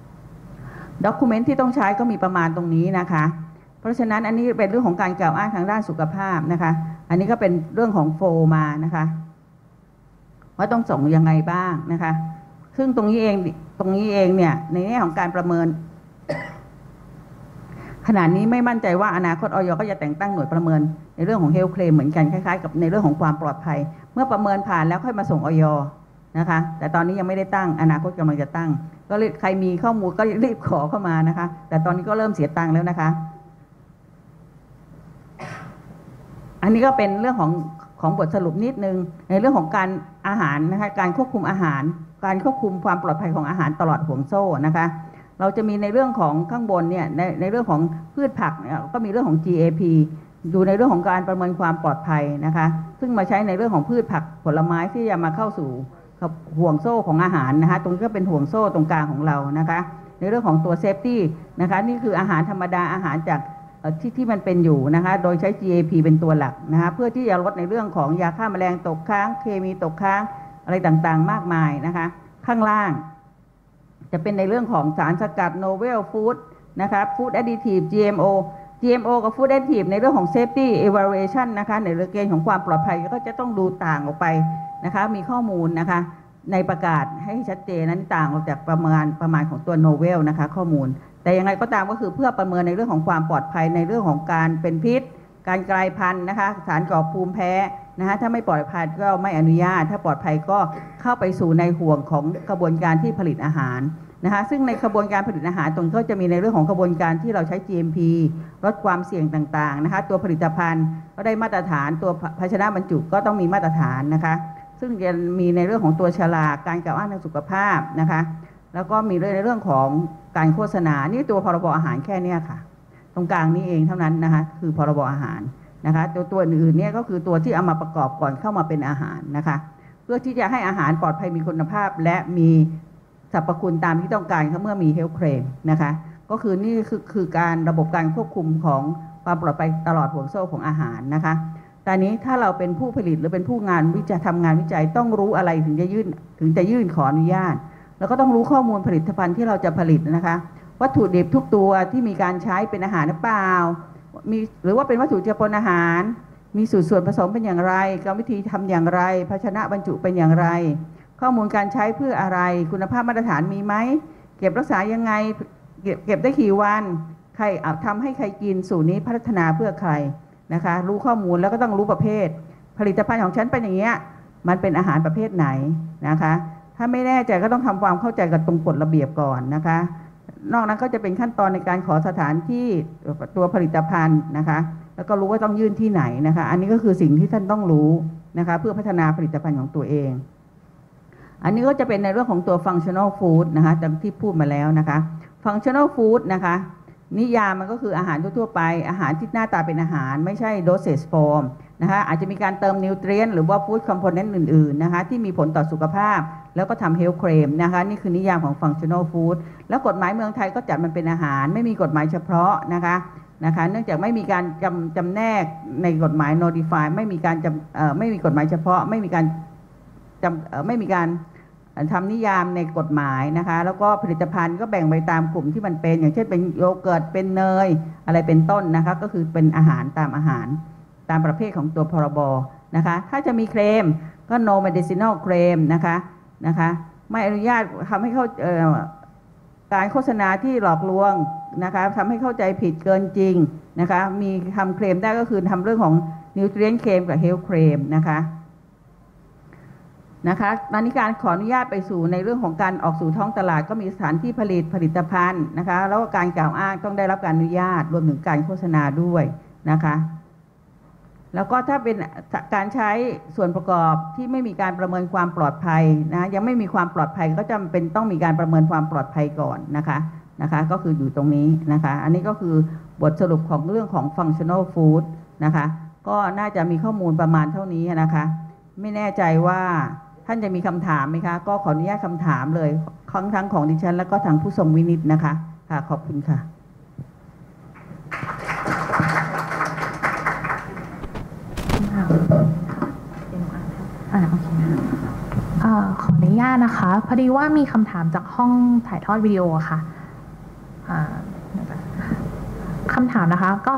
document ที่ต้องใช้ก็มีประมาณตรงนี้นะคะเพราะฉะนั้นอันนี้เป็นเรื่องของการกล่าวอ้างทางด้านสุขภาพนะคะอันนี้ก็เป็นเรื่องของโฟมานะคะพว่าต้องส่งยังไงบ้างนะคะซึ่งตรงนี้เองตรงนี้เองเนี่ยในแง่ของการประเมิน ขณะนี้ไม่มั่นใจว่าอนาคตอย.ก็จะแต่งตั้งหน่วยประเมินในเรื่องของเฮลท์เคลมเหมือนกันคล้ายๆกับในเรื่องของความปลอดภัยเมื่อประเมินผ่านแล้วค่อยมาส่งอย.นะคะแต่ตอนนี้ยังไม่ได้ตั้งอนาคตกำลังจะตั้งก็ใครมีข้อมูลก็รีบขอเข้ามานะคะแต่ตอนนี้ก็เริ่มเสียตังค์แล้วนะคะอันนี้ก็เป็นเรื่องของของบทสรุปนิดนึงในเรื่องของการอาหารนะคะการควบคุมอาหารการควบคุมความปลอดภัยของอาหารตลอดห่วงโซ่นะคะเราจะมีในเรื่องของข้างบนเนี่ยในในเรื่องของพืชผักเนี่ยก็มีเรื่องของ จี เอ พี ดูในเรื่องของการประเมินความปลอดภัยนะคะซึ่งมาใช้ในเรื่องของพืชผักผลไม้ที่จะมาเข้าสู่ห่วงโซ่ของอาหารนะคะตรงนี้ก็เป็นห่วงโซ่ตรงกลางของเรานะคะในเรื่องของตัวเซฟตี้นะคะนี่คืออาหารธรรมดาอาหารจากที่ที่มันเป็นอยู่นะคะโดยใช้ จี เอ พี เป็นตัวหลักนะคะเพื่อที่จะลดในเรื่องของยาฆ่าแมลงตกค้างเคมีตกค้างอะไรต่างๆมากมายนะคะข้างล่างจะเป็นในเรื่องของสารสกัด Novel Food นะคะ Food Additive จี เอ็ม โอ จี เอ็ม โอ กับ Food Additive ในเรื่องของ Safety Evaluation นะคะในเรื่องเกณฑ์ของความปลอดภัยก็จะต้องดูต่างออกไปนะคะมีข้อมูลนะคะในประกาศให้ชัดเจนนั้นต่างออกจากประมาณประมาณของตัว Novel นะคะข้อมูลแต่ยังไงก็ตามก็คือเพื่อประเมินในเรื่องของความปลอดภัยในเรื่องของการเป็นพิษการกลายพันธุ์นะคะสารก่อภูมิแพ้นะคะถ้าไม่ปลอดภัยก็ไม่อนุญาตถ้าปลอดภัยก็เข้าไปสู่ในห่วงของกระบวนการที่ผลิตอาหารนะคะซึ่งในกระบวนการผลิตอาหารตรงก็จะมีในเรื่องของกระบวนการที่เราใช้ จี เอ็ม พี ลดความเสี่ยงต่างๆนะคะตัวผลิตภัณฑ์ก็ได้มาตรฐานตัวภาชนะบรรจุก็ต้องมีมาตรฐานนะคะซึ่งจะมีในเรื่องของตัวฉลากการกล่าวอ้างทางสุขภาพนะคะแล้วก็มีในเรื่องของการโฆษณานี่ตัวพรบอาหารแค่นี้ค่ะตรงกลางนี้เองเท่านั้นนะคะคือพรบอาหารนะคะตัวตัวอื่นๆเนี่ยก็คือตัวที่เอามาประกอบก่อนเข้ามาเป็นอาหารนะคะเพื่อที่จะให้อาหารปลอดภัยมีคุณภาพและมีสรรพคุณตามที่ต้องการเมื่อมีเฮลท์เคลมนะคะก็คือนี่คือคือการระบบการควบคุมของความปลอดภัยตลอดห่วงโซ่ของอาหารนะคะตอนนี้ถ้าเราเป็นผู้ผลิตหรือเป็นผู้งานวิจัยทำงานวิจัยต้องรู้อะไรถึงจะยื่นถึงจะยื่นขออนุญาตแล้วก็ต้องรู้ข้อมูลผลิตภัณฑ์ที่เราจะผลิตนะคะวัตถุดิบทุกตัวที่มีการใช้เป็นอาหารหรือเปล่ามีหรือว่าเป็นวัตถุเจือปนอาหารมีสูตรส่วนผสมเป็นอย่างไรกรรมวิธีทำอย่างไรภาชนะบรรจุเป็นอย่างไรข้อมูลการใช้เพื่ออะไรคุณภาพมาตรฐานมีไหมเก็บรักษายังไงเก็บเก็บได้กี่วันใครทำให้ใครกินสูตรนี้พัฒนาเพื่อใครนะคะรู้ข้อมูลแล้วก็ต้องรู้ประเภทผลิตภัณฑ์ของฉันเป็นอย่างเงี้ยมันเป็นอาหารประเภทไหนนะคะถ้าไม่แน่ใจก็ต้องทำความเข้าใจกับตรงกฎระเบียบก่อนนะคะนอกนั้นก็จะเป็นขั้นตอนในการขอสถานที่ตัวผลิตภัณฑ์นะคะแล้วก็รู้ว่าต้องยื่นที่ไหนนะคะอันนี้ก็คือสิ่งที่ท่านต้องรู้นะคะเพื่อพัฒนาผลิตภัณฑ์ของตัวเองอันนี้ก็จะเป็นในเรื่องของตัว functional food นะคะตามที่พูดมาแล้วนะคะ functional food นะคะนิยามมันก็คืออาหารทั่วๆไปอาหารที่หน้าตาเป็นอาหารไม่ใช่ dosage form นะคะอาจจะมีการเติมนิวเทรียนต์หรือว่า food component อื่นๆนะคะที่มีผลต่อสุขภาพแล้วก็ทำ health claim นะคะนี่คือนิยามของ functional food แล้วกฎหมายเมืองไทยก็จัดมันเป็นอาหารไม่มีกฎหมายเฉพาะนะคะนะคะเนื่องจากไม่มีการจำจำแนกในกฎหมาย notify ไม่มีการจำเอ่อไม่มีกฎหมายเฉพาะไม่มีการจำเอ่อไม่มีการทำนิยามในกฎหมายนะคะแล้วก็ผลิตภัณฑ์ก็แบ่งไปตามกลุ่มที่มันเป็นอย่างเช่นเป็นโยเกิร์ตเป็นเนยอะไรเป็นต้นนะคะก็คือเป็นอาหารตามอาหารตามประเภทของตัวพรบนะคะถ้าจะมีเคลมก็ no medicinal claim นะคะนะคะไม่อนุญาตทำให้เข้าการโฆษณาที่หลอกลวงนะคะทำให้เข้าใจผิดเกินจริงนะคะมีทำเคลมได้ก็คือทำเรื่องของ nutrient claim กับ health claim นะคะนะคะตอนนี้การขออนุญาตไปสู่ในเรื่องของการออกสู่ท้องตลาดก็มีสถานที่ผลิตผลิตภัณฑ์นะคะแล้วก็การกล่าวอ้างต้องได้รับการอนุญาตรวมถึงการโฆษณาด้วยนะคะแล้วก็ถ้าเป็นการใช้ส่วนประกอบที่ไม่มีการประเมินความปลอดภัยนะยังไม่มีความปลอดภัยก็จำเป็นต้องมีการประเมินความปลอดภัยก่อนนะคะนะคะก็คืออยู่ตรงนี้นะคะอันนี้ก็คือบทสรุปของเรื่องของ functional food นะคะก็น่าจะมีข้อมูลประมาณเท่านี้นะคะไม่แน่ใจว่าท่านจะมีคำถามไหมคะก็ขออนุญาตคำถามเลยทั้งทั้งของดิฉันแล้วก็ทางผู้ทรงวินิจนะคะค่ะขอบคุณค่ะขออนุญาตนะคะพอดีว่ามีคำถามจากห้องถ่ายทอดวิดีโอค่ะคำถามนะคะก็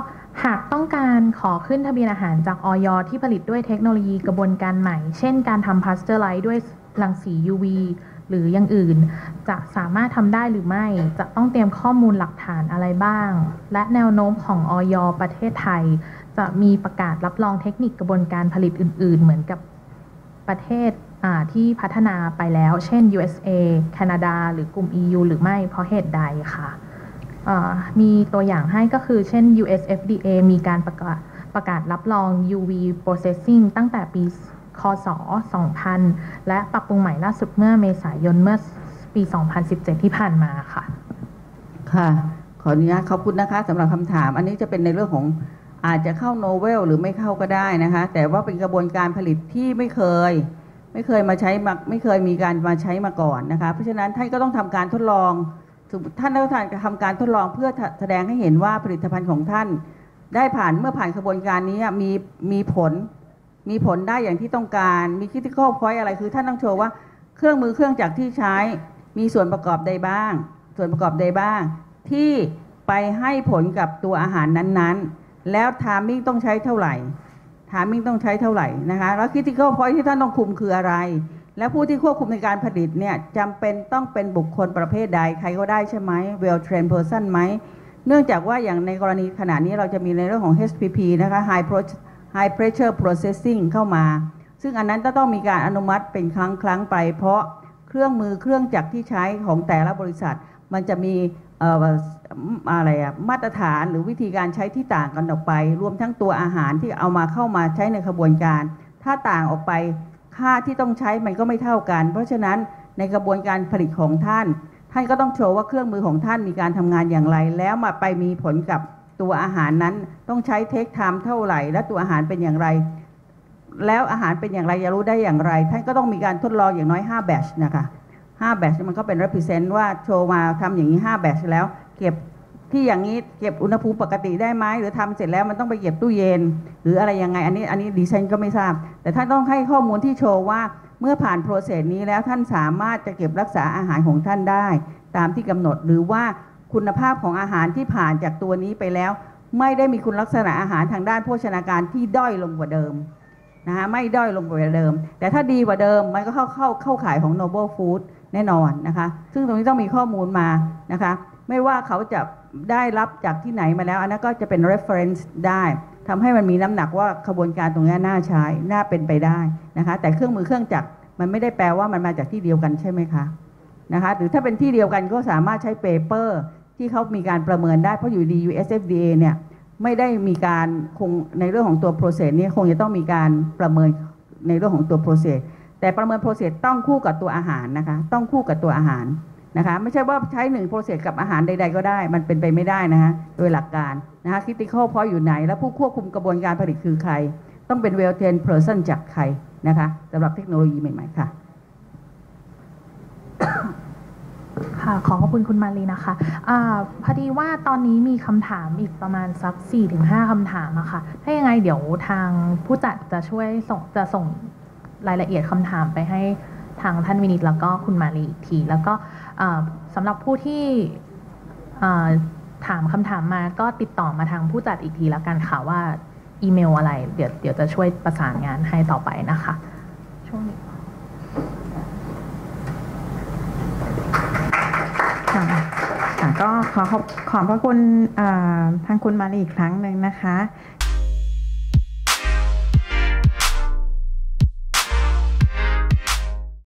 หากต้องการขอขึ้นทะเบียนอาหารจากอย.ที่ผลิตด้วยเทคโนโลยีกระบวนการใหม่เช่นการทำพาสเจอร์ไลซ์ด้วยรังสี ยู วี หรืออย่างอื่นจะสามารถทำได้หรือไม่จะต้องเตรียมข้อมูลหลักฐานอะไรบ้างและแนวโน้มของอย.ประเทศไทยจะมีประกาศรับรองเทคนิคกระบวนการผลิตอื่นๆเหมือนกับประเทศที่พัฒนาไปแล้วเช่น ยู เอส เอ แคนาดาหรือกลุ่ม อี ยู หรือไม่เพราะเหตุใดค่ะมีตัวอย่างให้ก็คือเช่น ยู เอส เอฟ ดี เอ มีการประกาศประกาศรับรอง ยู วี Processing ตั้งแต่ปีคศ สองพัน และปรับปรุงใหม่ล่าสุดเมื่อเมษายนเมื่อปี สองพันสิบเจ็ด ที่ผ่านมาค่ะค่ะขออนุญาตขอบคุณนะคะสำหรับคำถามอันนี้จะเป็นในเรื่องของอาจจะเข้าโนเวลหรือไม่เข้าก็ได้นะคะแต่ว่าเป็นกระบวนการผลิตที่ไม่เคยไม่เคยมาใช้มาไม่เคยมีการมาใช้มาก่อนนะคะเพราะฉะนั้นท่านก็ต้องทำการทดลองท่านต้องทำการทดลองเพื่อแสดงให้เห็นว่าผลิตภัณฑ์ของท่านได้ผ่านเมื่อผ่านกระบวนการนี้มีมีผลมีผลได้อย่างที่ต้องการมี critical point อะไรคือท่านต้องโชว์ว่าเครื่องมือเครื่องจักรที่ใช้มีส่วนประกอบใดบ้างส่วนประกอบใดบ้างที่ไปให้ผลกับตัวอาหารนั้นๆแล้ว timing ต้องใช้เท่าไหร่ timing ต้องใช้เท่าไหร่นะคะแล้ว critical point ที่ท่านต้องคุมคืออะไรและผู้ที่ควบคุมในการผลิตเนี่ยจำเป็นต้องเป็นบุคคลประเภทใดใครก็ได้ใช่ไหม well trained person ไหมเนื่องจากว่าอย่างในกรณีขณะนี้เราจะมีในเรื่องของ เอช พี พี นะคะ high high pressure processing เข้ามาซึ่งอันนั้นก็ต้องมีการอนุมัติเป็นครั้งครั้งไปเพราะเครื่องมือเครื่องจักรที่ใช้ของแต่ละบริษัทมันจะมีอะไรอะมาตรฐานหรือวิธีการใช้ที่ต่างกันออกไปรวมทั้งตัวอาหารที่เอามาเข้ามาใช้ในกระบวนการถ้าต่างออกไปค่าที่ต้องใช้มันก็ไม่เท่ากันเพราะฉะนั้นในกระบวนการผลิตของท่านท่านก็ต้องโชว์ว่าเครื่องมือของท่านมีการทำงานอย่างไรแล้วมาไปมีผลกับตัวอาหารนั้นต้องใช้เทคไทม์เท่าไหร่และตัวอาหารเป็นอย่างไรแล้วอาหารเป็นอย่างไรจะรู้ได้อย่างไรท่านก็ต้องมีการทดลองอย่างน้อยห้าแบตช์นะคะห้าแบตช์มันก็เป็น represent ว่าโชว์มาทำอย่างนี้ห้าแบตช์แล้วเก็บที่อย่างนี้เก็บอุณหภูมิปกติได้ไหมหรือทำเสร็จแล้วมันต้องไปเก็บตู้เย็นหรืออะไรยังไงอันนี้อันนี้ดิฉันก็ไม่ทราบแต่ท่านต้องให้ข้อมูลที่โชว์ว่าเมื่อผ่านโปรเซสนี้แล้วท่านสามารถจะเก็บรักษาอาหารของท่านได้ตามที่กำหนดหรือว่าคุณภาพของอาหารที่ผ่านจากตัวนี้ไปแล้วไม่ได้มีคุณลักษณะอาหารทางด้านโภชนาการที่ด้อยลงกว่าเดิมนะคะไม่ด้อยลงกว่าเดิมแต่ถ้าดีกว่าเดิมมันก็เข้าเข้าเข้าข่ายของ Noble Food แน่นอนนะคะซึ่งตรงนี้ต้องมีข้อมูลมานะคะไม่ว่าเขาจะได้รับจากที่ไหนมาแล้วอันนั้นก็จะเป็น reference ได้ทำให้มันมีน้ำหนักว่าขบวนการตรงนี้น่าใช้น่าเป็นไปได้นะคะแต่เครื่องมือเครื่องจักรมันไม่ได้แปลว่ามันมาจากที่เดียวกันใช่ไหมคะนะคะหรือถ้าเป็นที่เดียวกันก็สามารถใช้เปเปอร์ที่เขามีการประเมินได้เพราะอยู่ดี ยู เอส เอฟ ดี เอ เนี่ยไม่ได้มีการคงในเรื่องของตัว process นี้คงจะต้องมีการประเมินในเรื่องของตัว process แต่ประเมิน process ต้องคู่กับตัวอาหารนะคะต้องคู่กับตัวอาหารนะคะไม่ใช่ว่าใช้หนึ่ง process กับอาหารใดๆก็ได้มันเป็นไปไม่ได้นะคะโดยหลักการนะคะ critical point อยู่ไหนและผู้ควบคุมกระบวนการผลิตคือใครต้องเป็น well trained person จากใครนะคะสำหรับเทคโนโลยีใหม่ๆค่ะค่ะขอขอบคุณคุณมาลีนะคะอ่าพอดีว่าตอนนี้มีคำถามอีกประมาณสัก สี่ถึงห้า คำถามอะค่ะถ้ายังไงเดี๋ยวทางผู้จัดจะช่วยส่งจะส่งรายละเอียดคำถามไปให้ทางท่านวินิตแล้วก็คุณมาลีอีกทีแล้วก็สำหรับผู้ที่ถามคำถามมาก็ติดต่อมาทางผู้จัดอีกทีแล้วกันค่ะว่าอีเมลอะไรเดี๋ยวเดี๋ยวจะช่วยประสานงานให้ต่อไปนะคะช่วงนี้ค่ะก็ขอขอบขอบพระคุณทางคุณมาลีอีกครั้งหนึ่งนะคะ